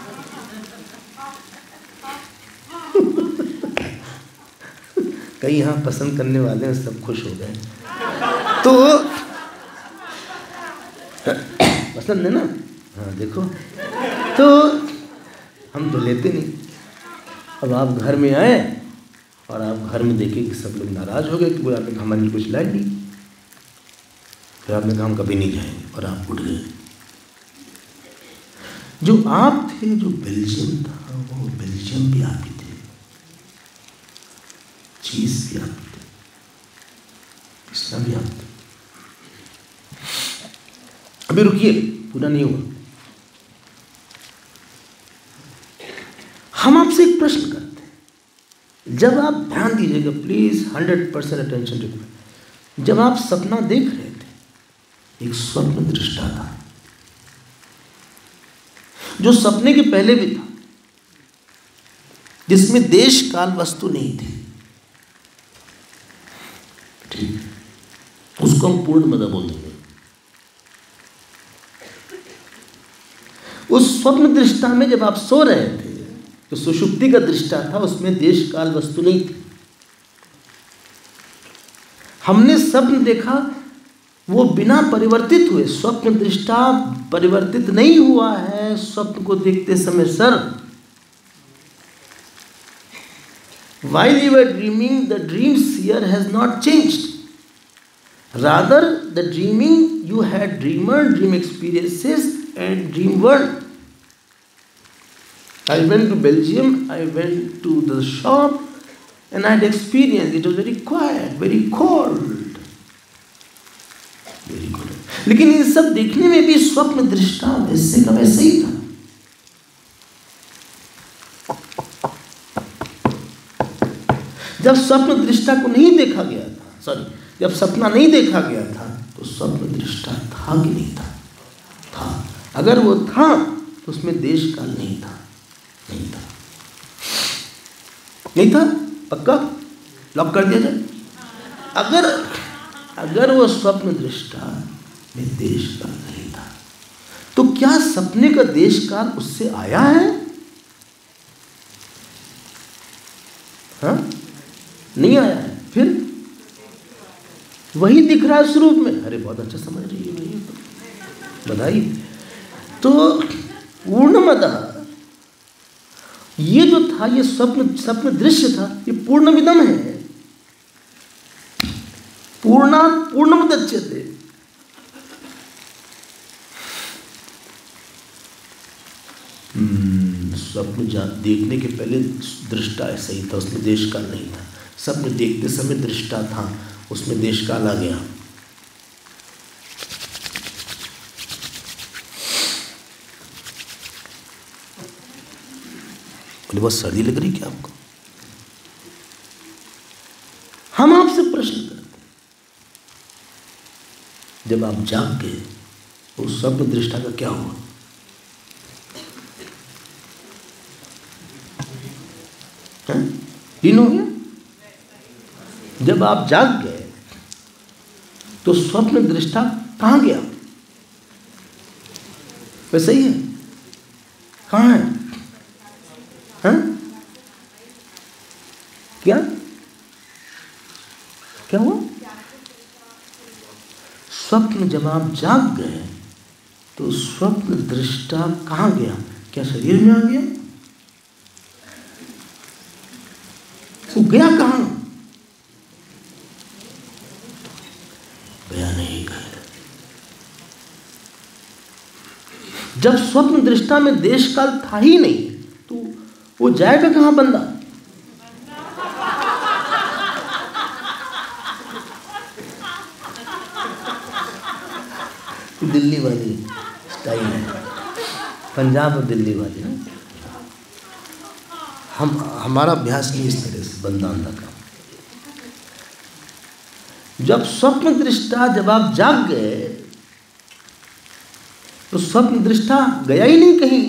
कई यहाँ पसंद करने वाले हैं, सब खुश हो गए। तो पसंद है ना? हाँ देखो, तो हम तो लेते नहीं। अब आप घर में आए और आप घर में देखे कि सब लोग नाराज़ हो गए कि वो आपने हमारे लिए कुछ लाई नहीं। फिर आपने कहा हम कभी नहीं जाएंगे और आप उठ गए। जो आप थे, जो बेल्जियम था, वो बेल्जियम भी आप ही थे, चीज भी आप थे, पिस्ता भी आप थे। अभी रुकिए, पूरा नहीं हुआ। हम आपसे एक प्रश्न करते हैं, जब आप ध्यान दीजिएगा please, hundred percent attention required. जब आप सपना देख रहे थे, एक स्वप्न दृष्टा था जो सपने के पहले भी था, जिसमें देश काल वस्तु नहीं थी। ठीक, उसको हम पूर्णमदा बोलेंगे। उस स्वप्न दृष्टा में जब आप सो रहे थे, तो सुषुप्ति का दृष्टा था, उसमें देश काल वस्तु नहीं थी। हमने स्वप्न देखा, वो बिना परिवर्तित हुए। स्वप्न दृष्टा परिवर्तित नहीं हुआ है स्वप्न को देखते समय। Sir, while you were dreaming, the dream seer has not changed. Rather, the dreaming you had dreamer, dream experiences and dream world. I went to Belgium, I went to the shop and I had experienced. It was very quiet, very cold, very good. लेकिन इन सब देखने में भी स्वप्न दृष्टा वैसे का वैसे ही था। जब स्वप्न दृष्टा को नहीं देखा गया था, सॉरी, जब सपना नहीं देखा गया था, तो स्वप्न दृष्टा था कि नहीं था? था। अगर वो था तो उसमें देश काल नहीं था। नहीं था, नहीं था, पक्का लॉक कर दिया जाए। अगर अगर वो स्वप्न दृष्टा में देश काल नहीं था, तो क्या सपने का देश काल उससे आया है? हाँ, नहीं आया है। फिर वही दिख रहा है स्वरूप में। अरे बहुत अच्छा समझ रही है भैया, तो बधाई। तो पूर्णमदा, ये जो था, ये स्वप्न स्वप्न दृश्य था, ये पूर्णमिदम है। पूर्णा पूर्णमुदच्यते। स्वप्न देखने के पहले दृष्टा ऐसा ही था, उसमें देश काल नहीं था। स्वप्न देखते समय दृष्टा था, उसमें देश काल आ गया। बोले बहुत सर्दी लग रही क्या आपको? हम आपसे प्रश्न करते, जब आप जाग गए, उस स्वप्न दृष्टा का क्या हुआ? लीन हो गया? जब आप जाग गए तो स्वप्न दृष्टा कहाँ गया? वैसे ही है, कहाँ है? हाँ? क्या क्या हुआ? स्वप्न जब आप जाग गए तो स्वप्न दृष्टा कहाँ गया? क्या शरीर में आ गया? वो गया कहाँ? गया नहीं गया। जब स्वप्न दृष्टा में देश काल था ही नहीं, तो वो जाएगा कहाँ बंदा? दिल्ली वाली स्टाइल है, पंजाब और दिल्ली वाली ना। हम हमारा अभ्यास नहीं इस तरह से बंदा अंदा का। जब स्वप्न दृष्टा, जब आप जाग गए तो स्वप्न दृष्टा गया ही नहीं कहीं।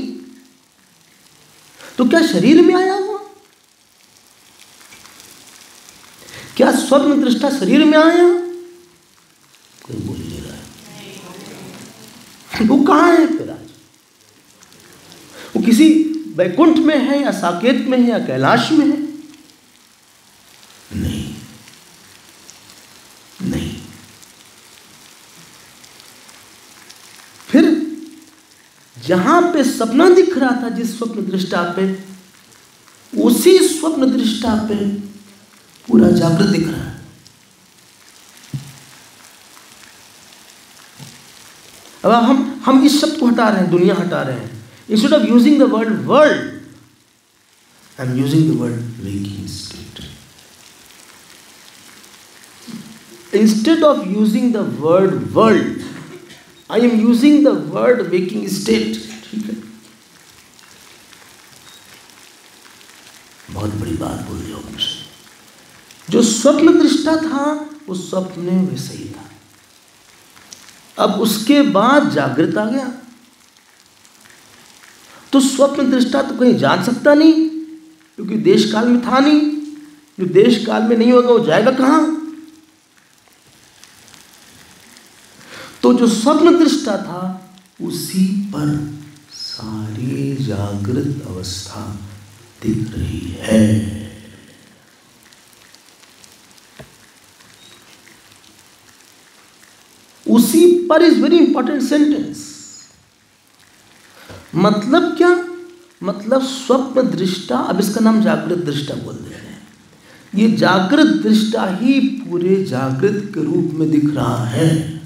तो क्या शरीर में आया हुआ? क्या स्वप्न दृष्टा शरीर में आया? कोई बोल नहीं रहा है। वो कहाँ है फिर आज? वो किसी वैकुंठ में है या साकेत में है या कैलाश में है? नहीं, नहीं। फिर जहां पे सपना दिख रहा था, जिस स्वप्न दृष्टा पे, उसी स्वप्न दृष्टा पे पूरा जागृत दिख रहा है। अब हम हम इस शब्द को हटा रहे हैं, दुनिया हटा रहे हैं। Instead of using the word world, I am using the word waking state. Instead of using the word world, I am using the word waking state. ठीक है, बहुत बड़ी बात बोल रही हो। जो स्वप्न दृष्टा था वो स्वप्न में वैसे ही था। अब उसके बाद जागृत आ गया, तो स्वप्न दृष्टा तो कहीं जान सकता नहीं, क्योंकि देश काल में था नहीं। जो देश काल में नहीं होगा वो जाएगा कहां? तो जो स्वप्न दृष्टा था उसी पर सारी जागृत अवस्था दिख रही है। उसी पर इज वेरी इंपॉर्टेंट सेंटेंस। मतलब क्या? मतलब स्वप्न दृष्टा, अब इसका नाम जागृत दृष्टा बोल दे रहे हैं। ये जागृत दृष्टा ही पूरे जागृत के रूप में दिख रहा है।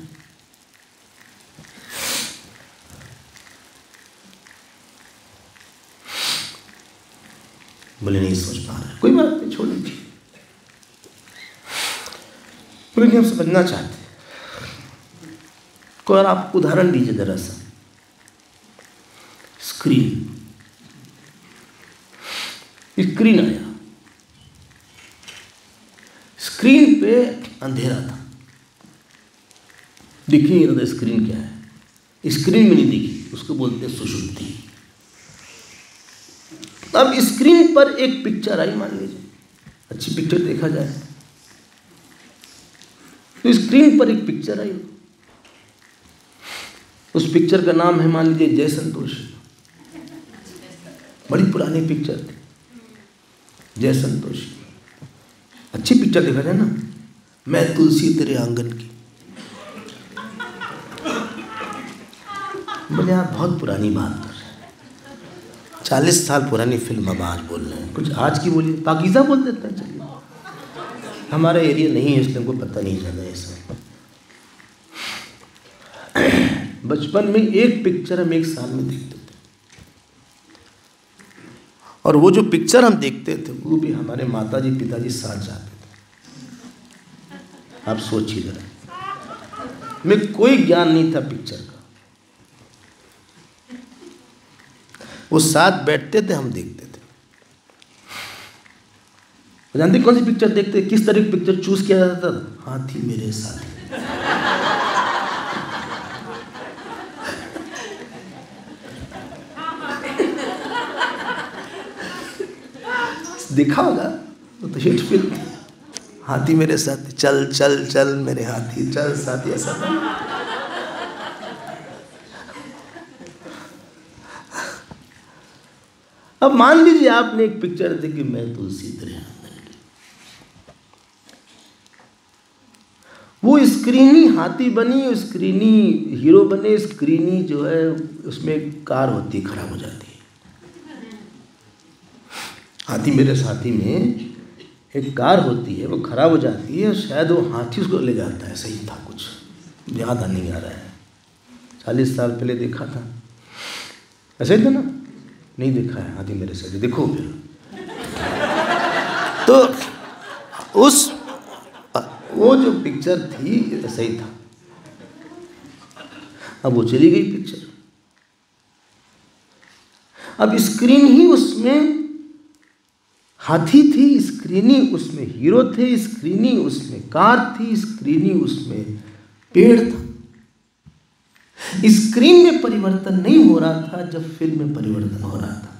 बोले नहीं समझ पा रहे, कोई बात नहीं, छोड़ दीजिए। बोले हम समझना चाहते हैं, कोई और आप उदाहरण दीजिए जरा सा। स्क्रीन स्क्रीन आया, स्क्रीन पे अंधेरा था, दिखी नहीं रहा स्क्रीन क्या है, स्क्रीन में नहीं दिखी, उसको बोलते हैं सुषुप्ति। अब स्क्रीन पर एक पिक्चर आई, मान लीजिए अच्छी पिक्चर देखा जाए तो स्क्रीन पर एक पिक्चर आई। उस पिक्चर का नाम है मान लीजिए जय संतोष। बड़ी पुरानी पिक्चर थी जय संतोष, अच्छी पिक्चर देखा जाए ना। मैं तुलसी तेरे आंगन की, बोले आप बहुत पुरानी बात कर रहे हैं, चालीस साल पुरानी फिल्म अब आज बोल रहे हैं, कुछ आज की बोलिए। पाकीज़ा बोल देते हैं, चलिए हमारा एरिया नहीं है इसलिए हमको पता नहीं चला ये सब। बचपन में एक पिक्चर हम एक साल में देखते थे, और वो जो पिक्चर हम देखते थे वो भी हमारे माताजी पिताजी साथ जाते थे। आप सोचिए जरा, में कोई ज्ञान नहीं था पिक्चर का, वो साथ बैठते थे, हम देखते थे। जानते कौन सी पिक्चर देखते, किस तरह की पिक्चर चूज किया जाता था? हाथी मेरे साथी। देखा होगा तो हिट फिल्म, हाथी मेरे साथ, चल चल चल मेरे हाथी चल साथी, ऐसा था। अब मान लीजिए आपने एक पिक्चर देखी मैं तुलसी तेरे आंगन की, वो स्क्रीनी हाथी बनी, स्क्रीनी हीरो बने, स्क्रीनी जो है उसमें कार होती है खराब हो जाती है। हाथी मेरे साथी में एक कार होती है, वो खराब हो जाती है, शायद वो हाथी उसको ले जाता है, सही था, कुछ याद नहीं आ रहा है, चालीस साल पहले देखा था, ऐसे ही था ना? नहीं देखा है हाथी मेरे साथी, देखो फिर। तो उस वो जो पिक्चर थी ऐसा ही था। अब वो चली गई पिक्चर, अब स्क्रीन ही उसमें हाथी थी, स्क्रीनी उसमें हीरो थे, स्क्रीनी उसमें कार थी, स्क्रीनी उसमें पेड़ था। स्क्रीन में परिवर्तन नहीं हो रहा था जब फिल्म में परिवर्तन हो रहा था।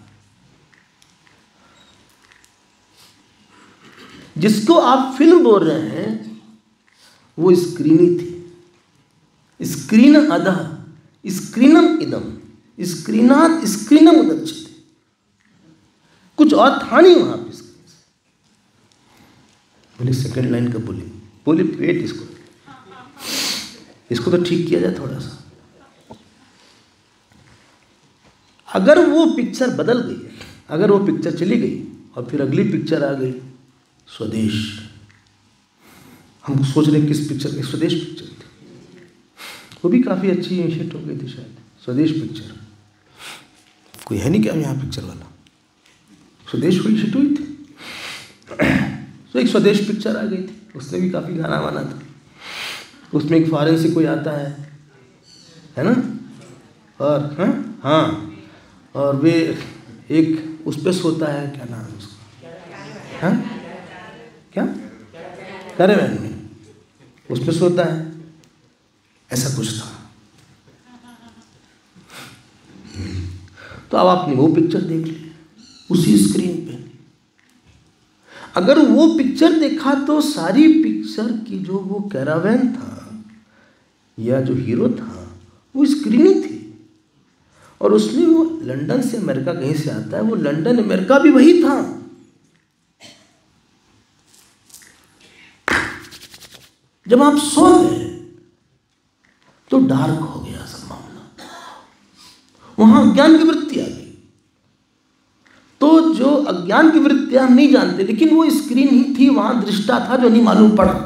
जिसको आप फिल्म बोल रहे हैं वो स्क्रीनी थी, स्क्रीन अधः स्क्रीनम इदम स्क्रीनात स्क्रीनम उदच्यते, कुछ और था नहीं वहां पे। बोले सेकंड लाइन का बोली बोले वेट, इसको इसको तो ठीक किया जाए थोड़ा सा। अगर वो पिक्चर बदल गई, अगर वो पिक्चर चली गई और फिर अगली पिक्चर आ गई स्वदेश, हम सोच रहे किस पिक्चर की, स्वदेश पिक्चर थी, वो भी काफ़ी अच्छी हिट हो गई थी शायद, स्वदेश पिक्चर। कोई है नहीं क्या यहाँ पिक्चर वाला? स्वदेश कोई हिट हुई थी तो एक स्वदेश पिक्चर आ गई थी, उसमें भी काफ़ी गाना वाना था। उसमें एक फॉरेन से कोई आता है है ना, और हाँ हाँ और वे एक उस पर सोता है, क्या नाम है उसका, हाँ क्या कैरेवैन में उस पर सोता है, ऐसा कुछ था। तो अब आपने वो पिक्चर देख ली उसी स्क्रीन पे। अगर वो पिक्चर देखा तो सारी पिक्चर की जो वो कैरावैन था या जो हीरो था वो स्क्रीन ही थी, और उसमें वो लंदन से अमेरिका कहीं से आता है, वो लंदन अमेरिका भी वही था। जब आप सो गए तो डार्क हो गया सब मामला, वहां ज्ञान की वृत्ति आ गई। तो जो अज्ञान की वृत्ति हम नहीं जानते, लेकिन वो स्क्रीन ही थी, वहां दृष्टा था जो नहीं मालूम पड़ा।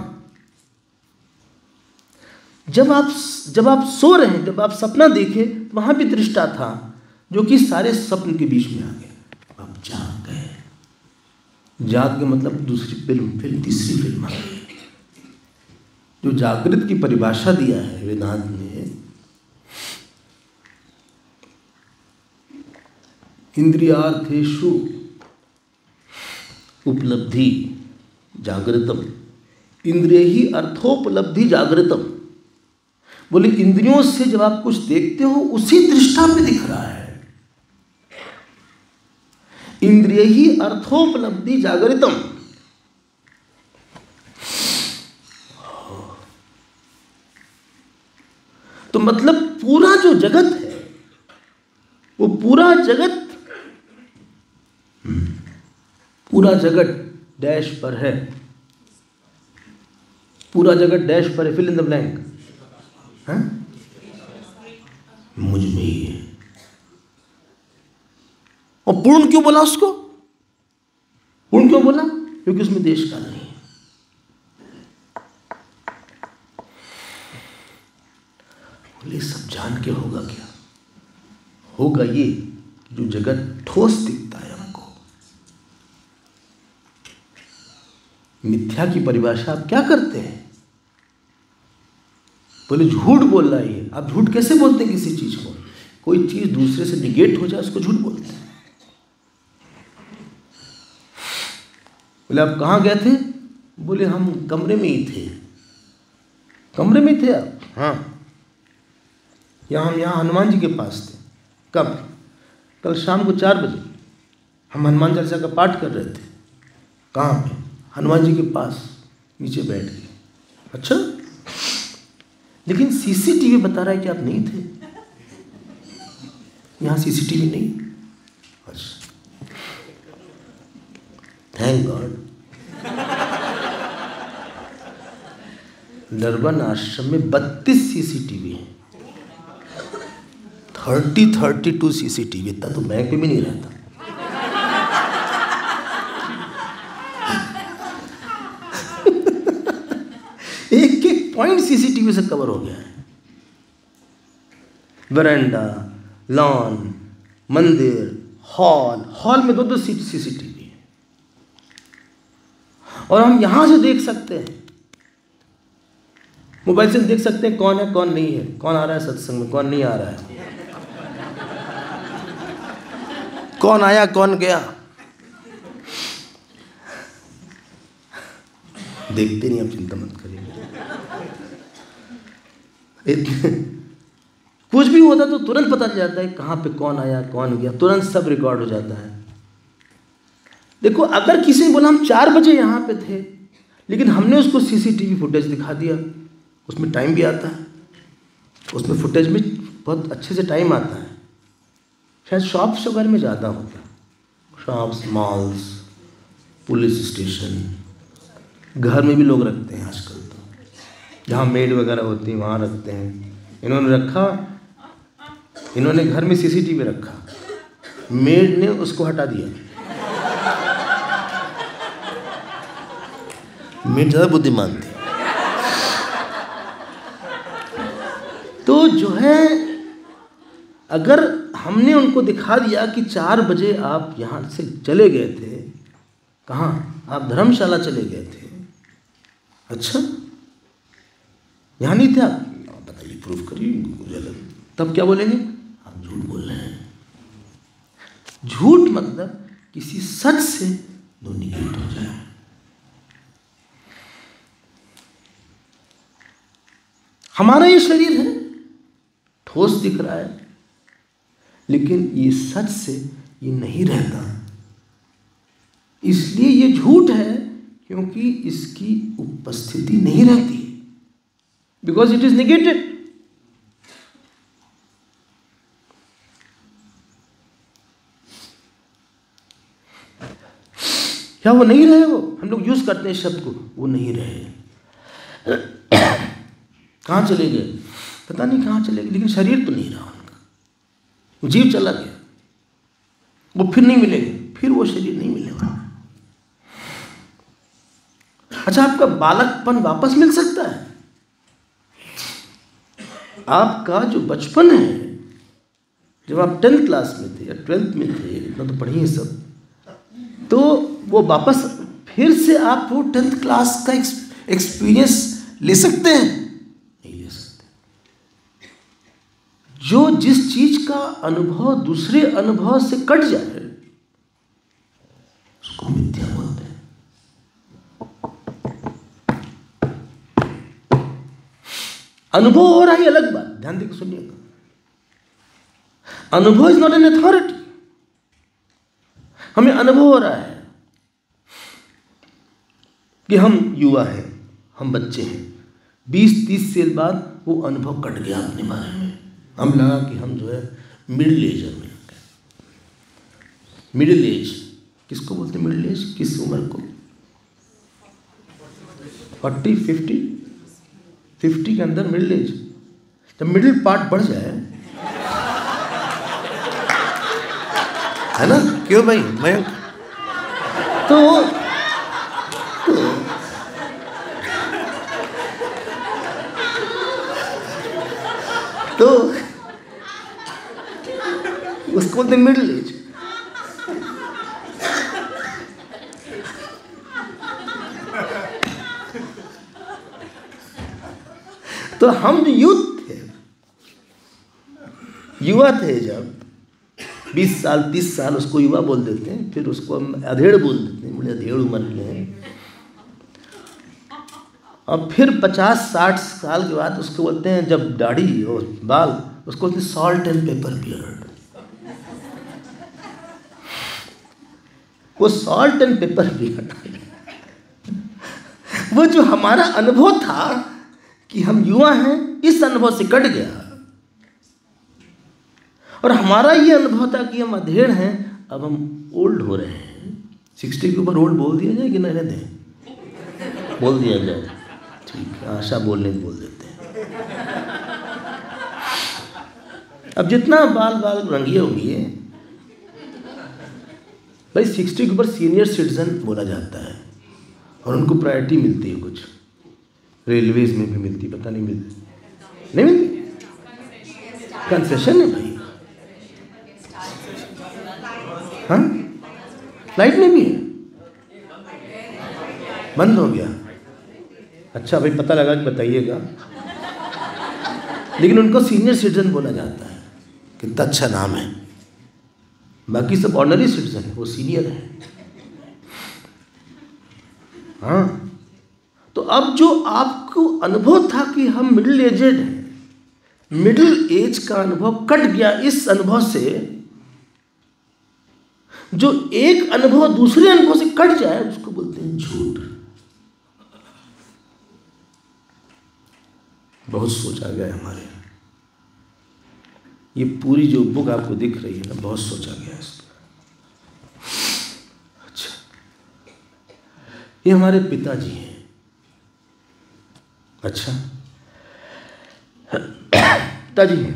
जब आप जब आप सो रहे हैं, जब आप सपना देखे तो वहां भी दृष्टा था जो कि सारे स्वप्न के बीच में आ गया। आप जाग गए, जाग गए मतलब दूसरी फिल्म फिल्म तीसरी फिल्म आ गई। जो जागृत की परिभाषा दिया है वेदांत ने, इंद्रियार्थेषु उपलब्धि जागृतम, इंद्रिय ही अर्थोपलब्धि जागृतम। बोले इंद्रियों से जब आप कुछ देखते हो उसी दृष्टा पे दिख रहा है। इंद्रिय ही अर्थोपलब्धि जागृतम, तो मतलब पूरा जो जगत है वो पूरा जगत पूरा जगत डैश पर है, पूरा जगत डैश पर है, फिल इन द ब्लैंक, हाँ मुझ में ही है। और पूर्ण क्यों बोला उसको? पूर्ण क्यों बोला? क्योंकि उसमें देश काल नहीं है। बोले सब जान के होगा क्या? होगा ये जो जगत ठोस दिखता है हमको। मिथ्या की परिभाषा आप क्या करते हैं? बोले झूठ बोल रहा है ये। आप झूठ कैसे बोलते हैं किसी चीज को? कोई चीज दूसरे से निगेट हो जाए उसको झूठ बोलते हैं। बोले आप कहाँ गए थे? बोले हम कमरे में ही थे। कमरे में थे आप? हाँ, यहाँ हम यहाँ हनुमान जी के पास थे। कब? कल शाम को चार बजे हम हनुमान चालीसा का पाठ कर रहे थे। कहाँ पे? हनुमान जी के पास नीचे बैठ गए। अच्छा, लेकिन सीसीटीवी बता रहा है कि आप नहीं थे। यहाँ सीसीटीवी नहीं। अच्छा, थैंक गॉड। नर्बन आश्रम में बत्तीस सीसीटीवी है। थर्टी थर्टी टू सीसीटीवी, इतना तो बैंक में भी नहीं रहता। एक एक पॉइंट सीसीटीवी से कवर हो गया है। वरांडा, लॉन, मंदिर, हॉल, हॉल में दो दो सीसीटीवी है। और हम यहां से देख सकते हैं, मोबाइल से देख सकते हैं कौन है कौन नहीं है, कौन आ रहा है सत्संग में, कौन नहीं आ रहा है, कौन आया कौन गया। देखते नहीं, आप चिंता मत करिए। कुछ भी होता तो तुरंत पता चल जाता है कहाँ पे कौन आया कौन गया, तुरंत सब रिकॉर्ड हो जाता है। देखो, अगर किसी ने बोला हम चार बजे यहाँ पे थे, लेकिन हमने उसको सीसीटीवी फुटेज दिखा दिया, उसमें टाइम भी आता है, उसमें फुटेज में बहुत अच्छे से टाइम आता है, शायद शॉप्स वगैरह में ज़्यादा होता है, शॉप्स, मॉल्स, पुलिस स्टेशन, घर में भी लोग रखते हैं आजकल तो, जहाँ मेड वगैरह होती है वहाँ रखते हैं। इन्होंने रखा, इन्होंने घर में सीसीटीवी रखा, मेड ने उसको हटा दिया। मेड ज़्यादा बुद्धिमान थी। तो जो है, अगर हमने उनको दिखा दिया कि चार बजे आप यहाँ से चले गए थे, कहाँ? आप धर्मशाला चले गए थे। अच्छा, यहाँ नहीं थे आप? बताइए, प्रूफ करिए। तब क्या बोलेंगे? आप झूठ बोल रहे हैं। झूठ मतलब किसी सच से दो निगेट हो जाए। हमारा ये शरीर है, ठोस दिख रहा है, लेकिन ये सच से ये नहीं रहता, इसलिए ये झूठ है, क्योंकि इसकी उपस्थिति नहीं रहती, बिकॉज इट इज निगेटेड। क्या वो नहीं रहे? वो हम लोग यूज करते हैं शब्द को, वो नहीं रहे। कहाँ चले गए? पता नहीं कहाँ चले गए, लेकिन शरीर तो नहीं रहा उनका, वो जीव चला गया, वो फिर नहीं मिलेंगे, फिर वो शरीर नहीं मिलेगा। अच्छा, आपका बालकपन वापस मिल सकता है? आपका जो बचपन है, जब आप टेंथ क्लास में थे या ट्वेल्थ में थे, इतना तो पढ़िए सब, तो वो वापस फिर से आप वो टेंथ क्लास का एक्सपीरियंस ले सकते हैं? नहीं ले सकते। जो जिस चीज का अनुभव दूसरे अनुभव से कट जाए उसको मिथ्या बोलते हैं। अनुभव हो रहा है अलग बात, ध्यान देकर सुनिएगा। अनुभव इज नॉट एन अथॉरिटी। हमें अनुभव हो रहा है कि हम युवा हैं, हम बच्चे हैं, बीस तीस साल बाद वो अनुभव कट गया अपने बारे में, हम लगा कि हम जो है मिडिल एज में लग गए। मिडिल एज किसको बोलते हैं? मिडिल एज किस उम्र को? फोर्टी फिफ्टी फिफ्टी के अंदर मिडिल एज। जब मिडिल पार्ट बढ़ जाए, है ना, क्यों भाई? मैं तो तो, तो उसको बोलते मिडिल एज। तो हम यूथ थे, युवा थे, जब बीस साल तीस साल उसको युवा बोल देते हैं, फिर उसको हम अधेड़ बोल देते हैं, बड़े अधेड़ उम्र के हैं। और फिर पचास साठ साल के बाद उसको बोलते हैं, जब दाढ़ी और बाल, उसको बोलते हैं सॉल्ट एंड पेपर बियर्ड। वो सॉल्ट एंड पेपर बियर्ड, वो जो हमारा अनुभव था कि हम युवा हैं, इस अनुभव से कट गया। और हमारा ये अनुभव था कि हम अधेड़ हैं, अब हम ओल्ड हो रहे हैं। सिक्सटी के ऊपर ओल्ड बोल दिया जाए कि नहीं दें? बोल दिया जाए, ठीक है, आशा बोलने बोल देते हैं। अब जितना बाल बाल रंगिए होंगे भाई, सिक्सटी के ऊपर सीनियर सिटीजन बोला जाता है, और उनको प्रायोरिटी मिलती है, कुछ रेलवेज में भी मिलती, पता नहीं मिलती, नहीं मिलती, कंसेशन है भाई। हाँ, फ्लाइट में भी है, बंद हो गया। अच्छा भाई, पता लगा कि बताइएगा। लेकिन उनको सीनियर सिटीजन बोला जाता है, कितना अच्छा नाम है। बाकी सब ऑनरी सिटीजन है, वो सीनियर है। हाँ, तो अब जो आपको अनुभव था कि हम मिडिल एजेड हैं, मिडिल एज का अनुभव कट गया। इस अनुभव से, जो एक अनुभव दूसरे अनुभव से कट जाए, उसको बोलते हैं झूठ। बहुत सोचा गया हमारे। ये पूरी जो बुक आपको दिख रही है ना, बहुत सोचा गया है इस पर। अच्छा, ये हमारे पिताजी हैं। अच्छा, पिताजी हैं,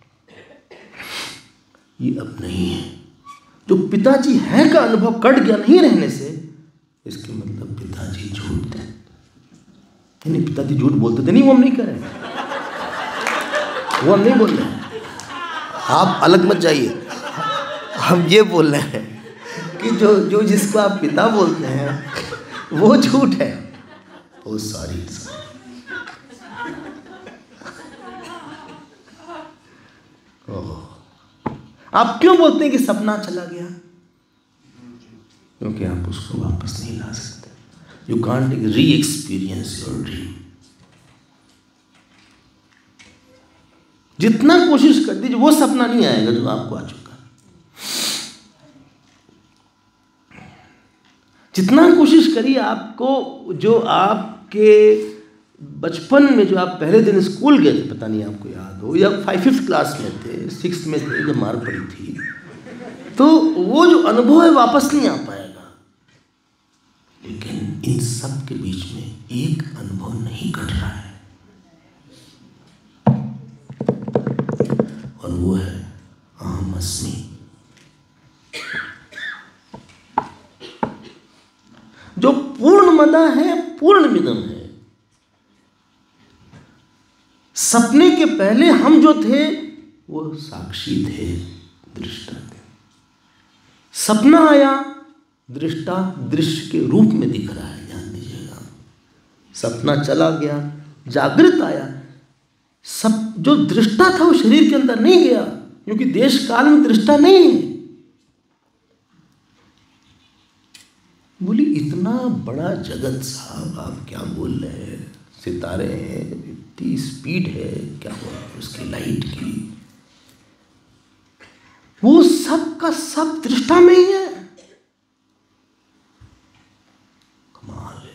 ये अब नहीं है। जो पिताजी हैं का अनुभव कट गया नहीं रहने से, इसके मतलब पिताजी झूठ थे। नहीं, पिताजी झूठ बोलते थे नहीं, वो हम नहीं कर रहे, वो हम नहीं बोल रहे हैं, आप अलग मत जाइए। हम ये बोल रहे हैं कि जो जो जिसको आप पिता बोलते हैं वो झूठ है। ओ सॉरी, आप क्यों बोलते हैं कि सपना चला गया? क्योंकि आप उसको वापस नहीं ला सकते। You can't re experience your dream. जितना कोशिश कर दीजिए वो सपना नहीं आएगा जो आपको आ चुका। जितना कोशिश करिए, आपको जो आपके बचपन में जो आप पहले दिन स्कूल गए थे, पता नहीं आपको याद हो, या फाइव फिफ्थ क्लास में थे, सिक्स में थे, जब मार पड़ी थी, तो वो जो अनुभव है वापस नहीं आ पाएगा। लेकिन इन सब के बीच में एक अनुभव नहीं घट रहा है, और वो है अहम अस्मि। जो पूर्णमदा है, पूर्णमिदं है। सपने के पहले हम जो थे वो साक्षी थे, दृष्टा थे। सपना आया, दृष्टा दृश्य के रूप में दिख रहा है, ध्यान दीजिएगा। सपना चला गया, जागृत आया। सब जो दृष्टा था वो शरीर के अंदर नहीं गया, क्योंकि देश काल में दृष्टा नहीं है। बोली इतना बड़ा जगत साहब, आप क्या बोल रहे हैं? सितारे हैं, इतनी स्पीड है, क्या बोल उसकी लाइट की, वो सब का सब दृष्टा में ही है। कमाल है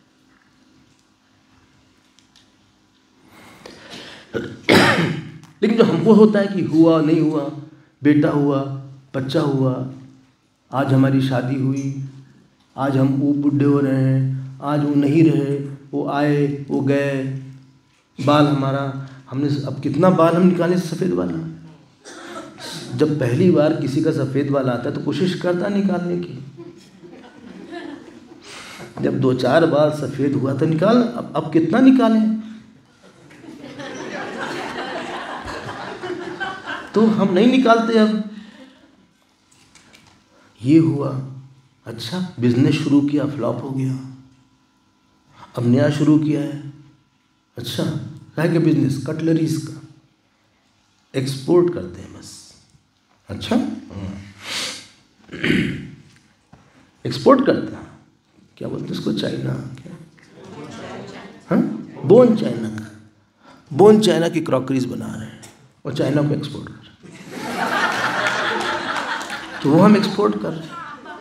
यार। लेकिन जो हमको होता है कि हुआ नहीं हुआ, बेटा हुआ, बच्चा हुआ, आज हमारी शादी हुई, आज हम वो बूढ़े हो रहे हैं, आज वो नहीं रहे, वो आए वो गए, बाल हमारा, हमने अब कितना बाल हम निकाले सफ़ेद वाला। जब पहली बार किसी का सफ़ेद बाल आता है तो कोशिश करता निकालने की, जब दो चार बार सफ़ेद हुआ तो निकाल, अब अब कितना निकालें? तो हम नहीं निकालते। अब ये हुआ, अच्छा बिजनेस शुरू किया, फ्लॉप हो गया, अब नया शुरू किया है, अच्छा क्या क्या बिजनेस, कटलरीज का, एक्सपोर्ट करते हैं बस। अच्छा एक्सपोर्ट करता है, क्या बोलते हैं उसको, चाइना, क्या हाँ, बोन चाइना का, बोन चाइना की क्रॉकरीज बना रहे हैं और चाइना को एक्सपोर्ट कर रहे हैं, तो वो हम एक्सपोर्ट कर रहे हैं।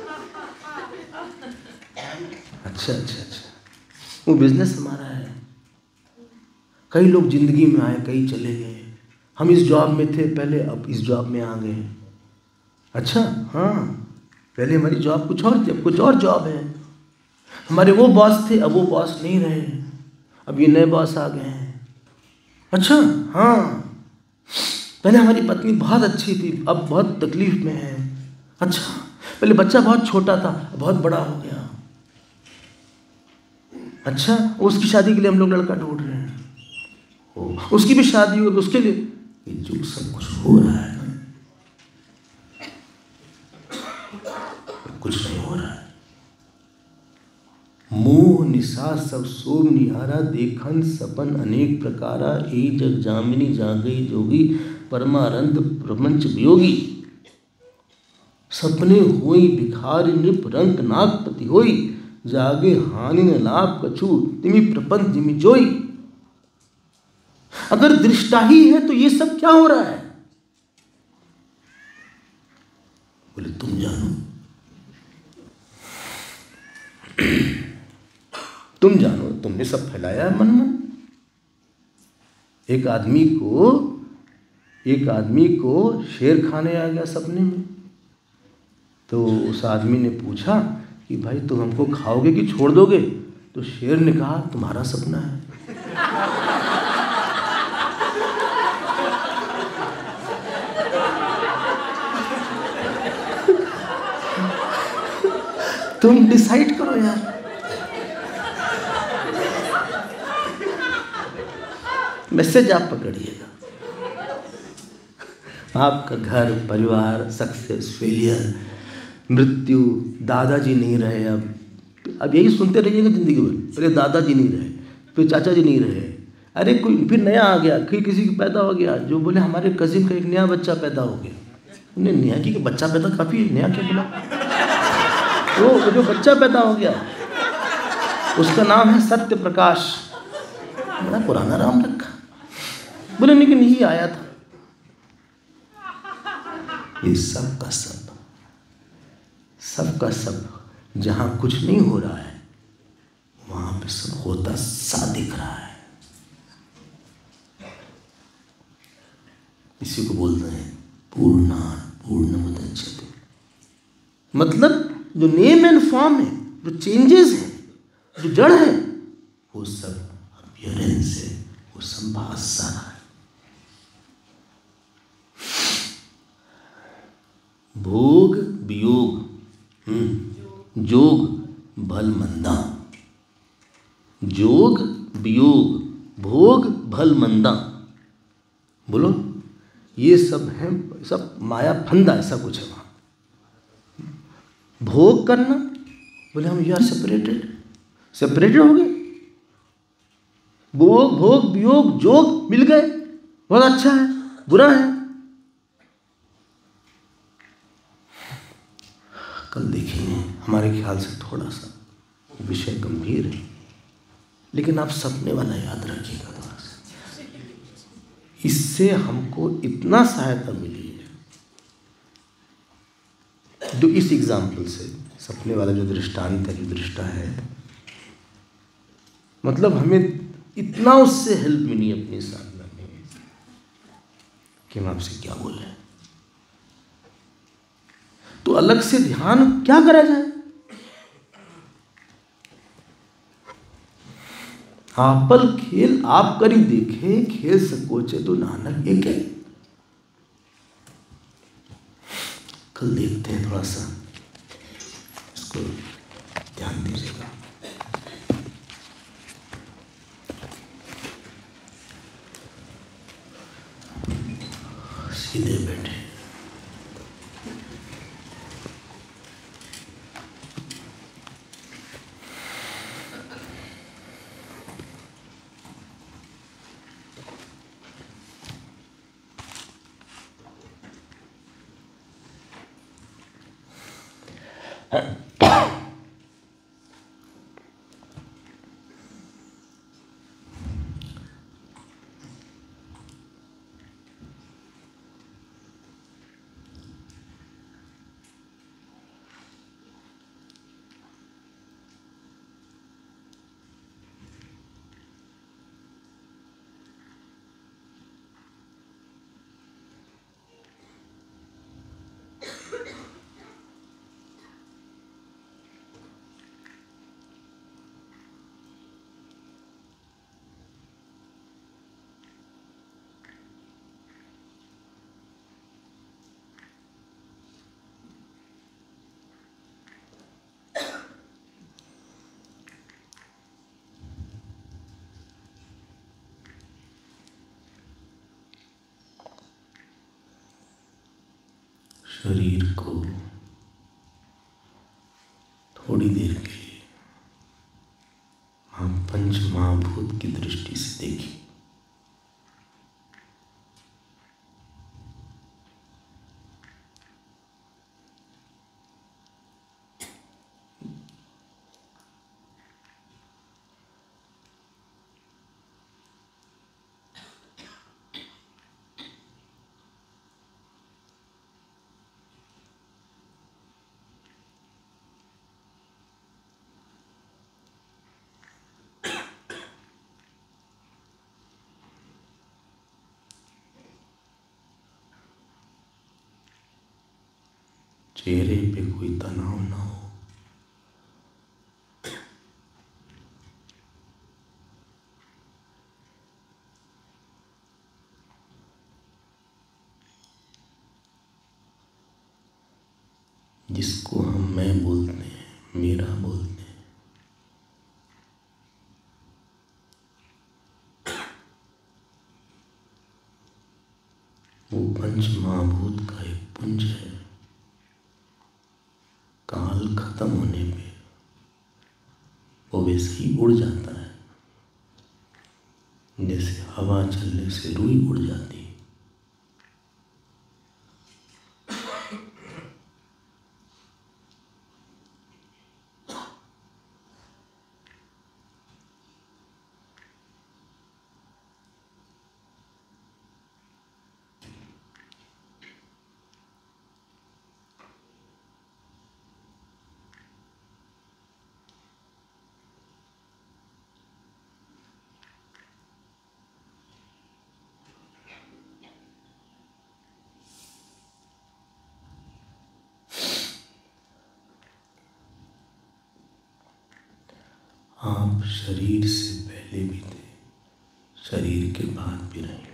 अच्छा अच्छा अच्छा, वो बिजनेस हमारा है। कई लोग जिंदगी में आए, कई चले गए। हम इस जॉब में थे पहले, अब इस जॉब में आ गए। अच्छा हाँ, पहले हमारी जॉब कुछ और थी, अब कुछ और जॉब है। हमारे वो बॉस थे, अब वो बॉस नहीं रहे, अब ये नए बॉस आ गए हैं। अच्छा हाँ, पहले हमारी पत्नी बहुत अच्छी थी, अब बहुत तकलीफ में है। अच्छा, पहले बच्चा बहुत छोटा था, बहुत बड़ा हो गया। अच्छा, उसकी शादी के लिए हम लोग लड़का ढूंढ रहे हैं, ओ, उसकी भी शादी हो, उसके लिए ये जो सब कुछ हो रहा है ना, कुछ नहीं हो रहा है। मोह निशा सब सोम निहारा, देखन सपन अनेक प्रकारा, ए जग जामिनी जागई जोगी, परमानंद प्रपंच वियोगी। सपने होई भिखारी नृप, रंक नागपति होई, जागे हानि न लाभ कछु, तिमि प्रपंच जिमि जोई। अगर दृष्टा ही है तो ये सब क्या हो रहा है? बोले तुम जानो, तुम जानो, तुमने सब फैलाया है मन में। एक आदमी को एक आदमी को शेर खाने आ गया सपने में। तो उस आदमी ने पूछा कि भाई तुम हमको खाओगे कि छोड़ दोगे? तो शेर ने कहा तुम्हारा सपना है। तुम डिसाइड करो यार। मैसेज आप पकड़िएगा। आपका घर परिवार, सक्सेस, फेलियर, मृत्यु, दादाजी नहीं रहे, अब अब यही सुनते रहिएगा जिंदगी भर। पहले दादाजी नहीं रहे, फिर चाचा जी नहीं रहे, अरे कोई फिर नया आ गया, फिर किसी की पैदा हो गया। जो बोले हमारे कजिन का एक नया बच्चा पैदा हो गया। उन्हें नया की बच्चा पैदा काफ़ी, नया क्या बोला? वो जो बच्चा पैदा हो गया उसका नाम है सत्य प्रकाश। बड़ा पुराना नाम रखा। बोले लेकिन यही आया था। ये सब का सब सब का सब जहां कुछ नहीं हो रहा है वहां पे सब होता सा दिख रहा है। इसी को बोलते हैं पूर्णात् पूर्णमुदच्यते। मतलब जो नेम एंड फॉर्म है, जो चेंजेस है, जो जड़ है, वो सब अपीयरेंस है, वो सब भास सा रहा है। भोग वियोग, हम्म जोग भल मंदा। जोग वियोग भोग भल मंदा, बोलो ये सब है, सब माया फंदा ऐसा कुछ है वहां। भोग करना, बोले हम यू आर सेपरेटेड, सेपरेटेड हो गए। भोग भोग वियोग जोग मिल गए, बहुत अच्छा है, बुरा है। कल देखेंगे, हमारे ख्याल से थोड़ा सा विषय गंभीर है, लेकिन आप सपने वाला याद रखिएगा थोड़ा सा। इससे हमको इतना सहायता मिली है, जो इस एग्जाम्पल से, सपने वाला जो दृष्टांत है, जो दृष्टा है, मतलब हमें इतना उससे हेल्प मिली अपनी साधना में कि हम आपसे क्या बोले। तो अलग से ध्यान क्या करा जाए? आपल खेल आप करी देखे, खेल सकोचे तो नानक एक है। कल देखते हैं, थोड़ा सा इसको ध्यान दीजिएगा। सीधे बैठे, शरीर को थोड़ी देर के लिए हम पंच महाभूत की दृष्टि से देखिए। चेहरे पे कोई तनाव ना हो। जिसको हम मैं बोलते हैं, मेरा बोलते हैं, वो पंच महाभूत का एक पुंज है। काल खत्म होने पे वो वैसे ही उड़ जाता है, जैसे हवा चलने से रुई उड़ जाती है। आप शरीर से पहले भी थे, शरीर के बाद भी रहेंगे।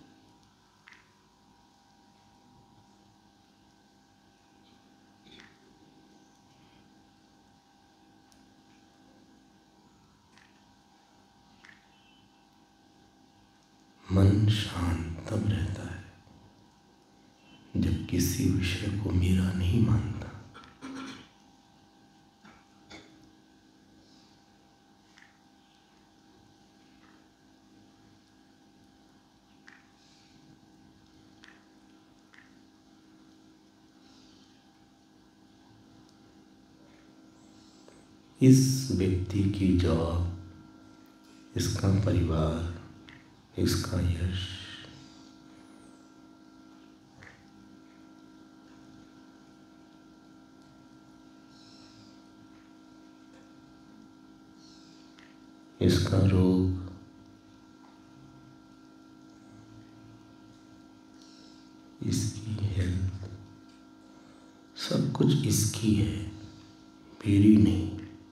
मन शांत तब रहता है जब किसी विषय को मेरा नहीं मानता। इस व्यक्ति की जॉब, इसका परिवार, इसका यश, इसका रोग, इसकी हेल्थ, सब कुछ इसकी है, मेरी नहीं।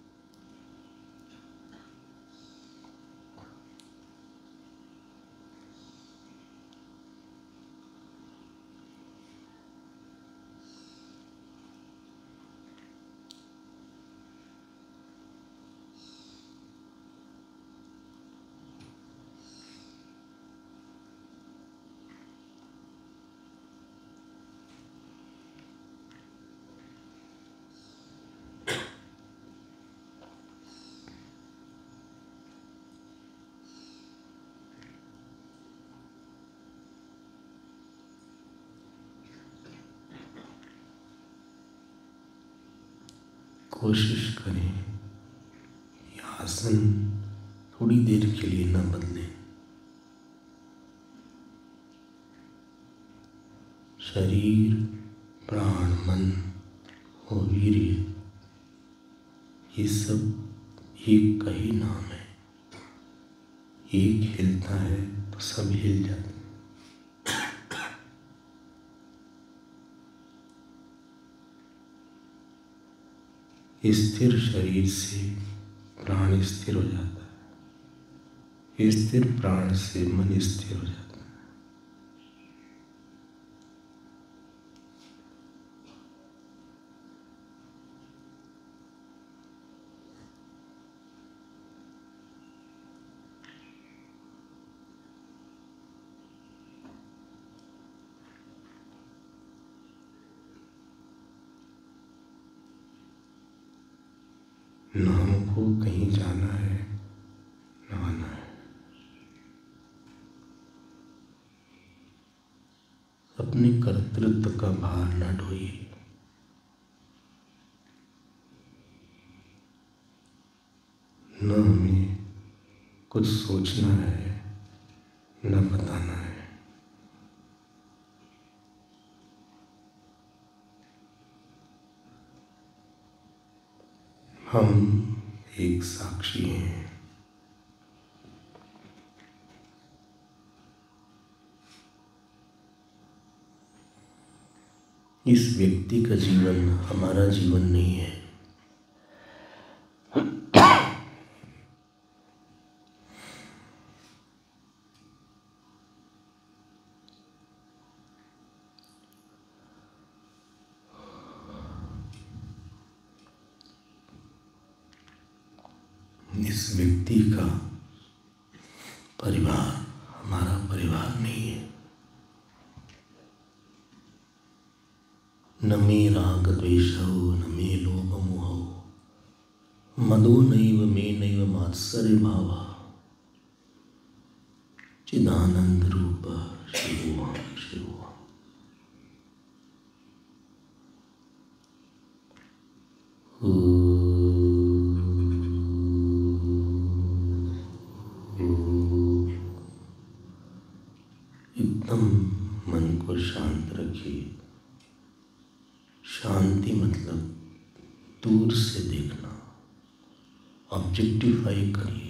कोशिश करें कि आसन थोड़ी देर के लिए न बदलें। शरीर, प्राण, मन और वीर्य, ये सब एक का ही नाम है। एक हिलता है तो सब हिल जाते हैं। स्थिर शरीर से प्राण स्थिर हो जाता है, स्थिर प्राण से मन स्थिर हो जाता है। न हमको कहीं जाना है, न आना है। अपने कर्तृत्व का भार न ढोइए। न हमें कुछ सोचना है, न बताना है। हम एक साक्षी हैं। इस व्यक्ति का जीवन हमारा जीवन नहीं है। इस व्यक्ति का परिवार हमारा परिवार नहीं है। न मे राग द्वेषौ न मे लोभ मोहौ मदो नैव मे नैव मात्सर्य भावः चिदानंद रूप शिवोऽहं शिवोऽहम्। एकदम मन को शांत रखिए। शांति मतलब दूर से देखना, ऑब्जेक्टिफाई करिए।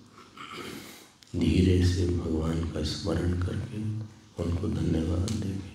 धीरे से भगवान का स्मरण करके उनको धन्यवाद देंगे।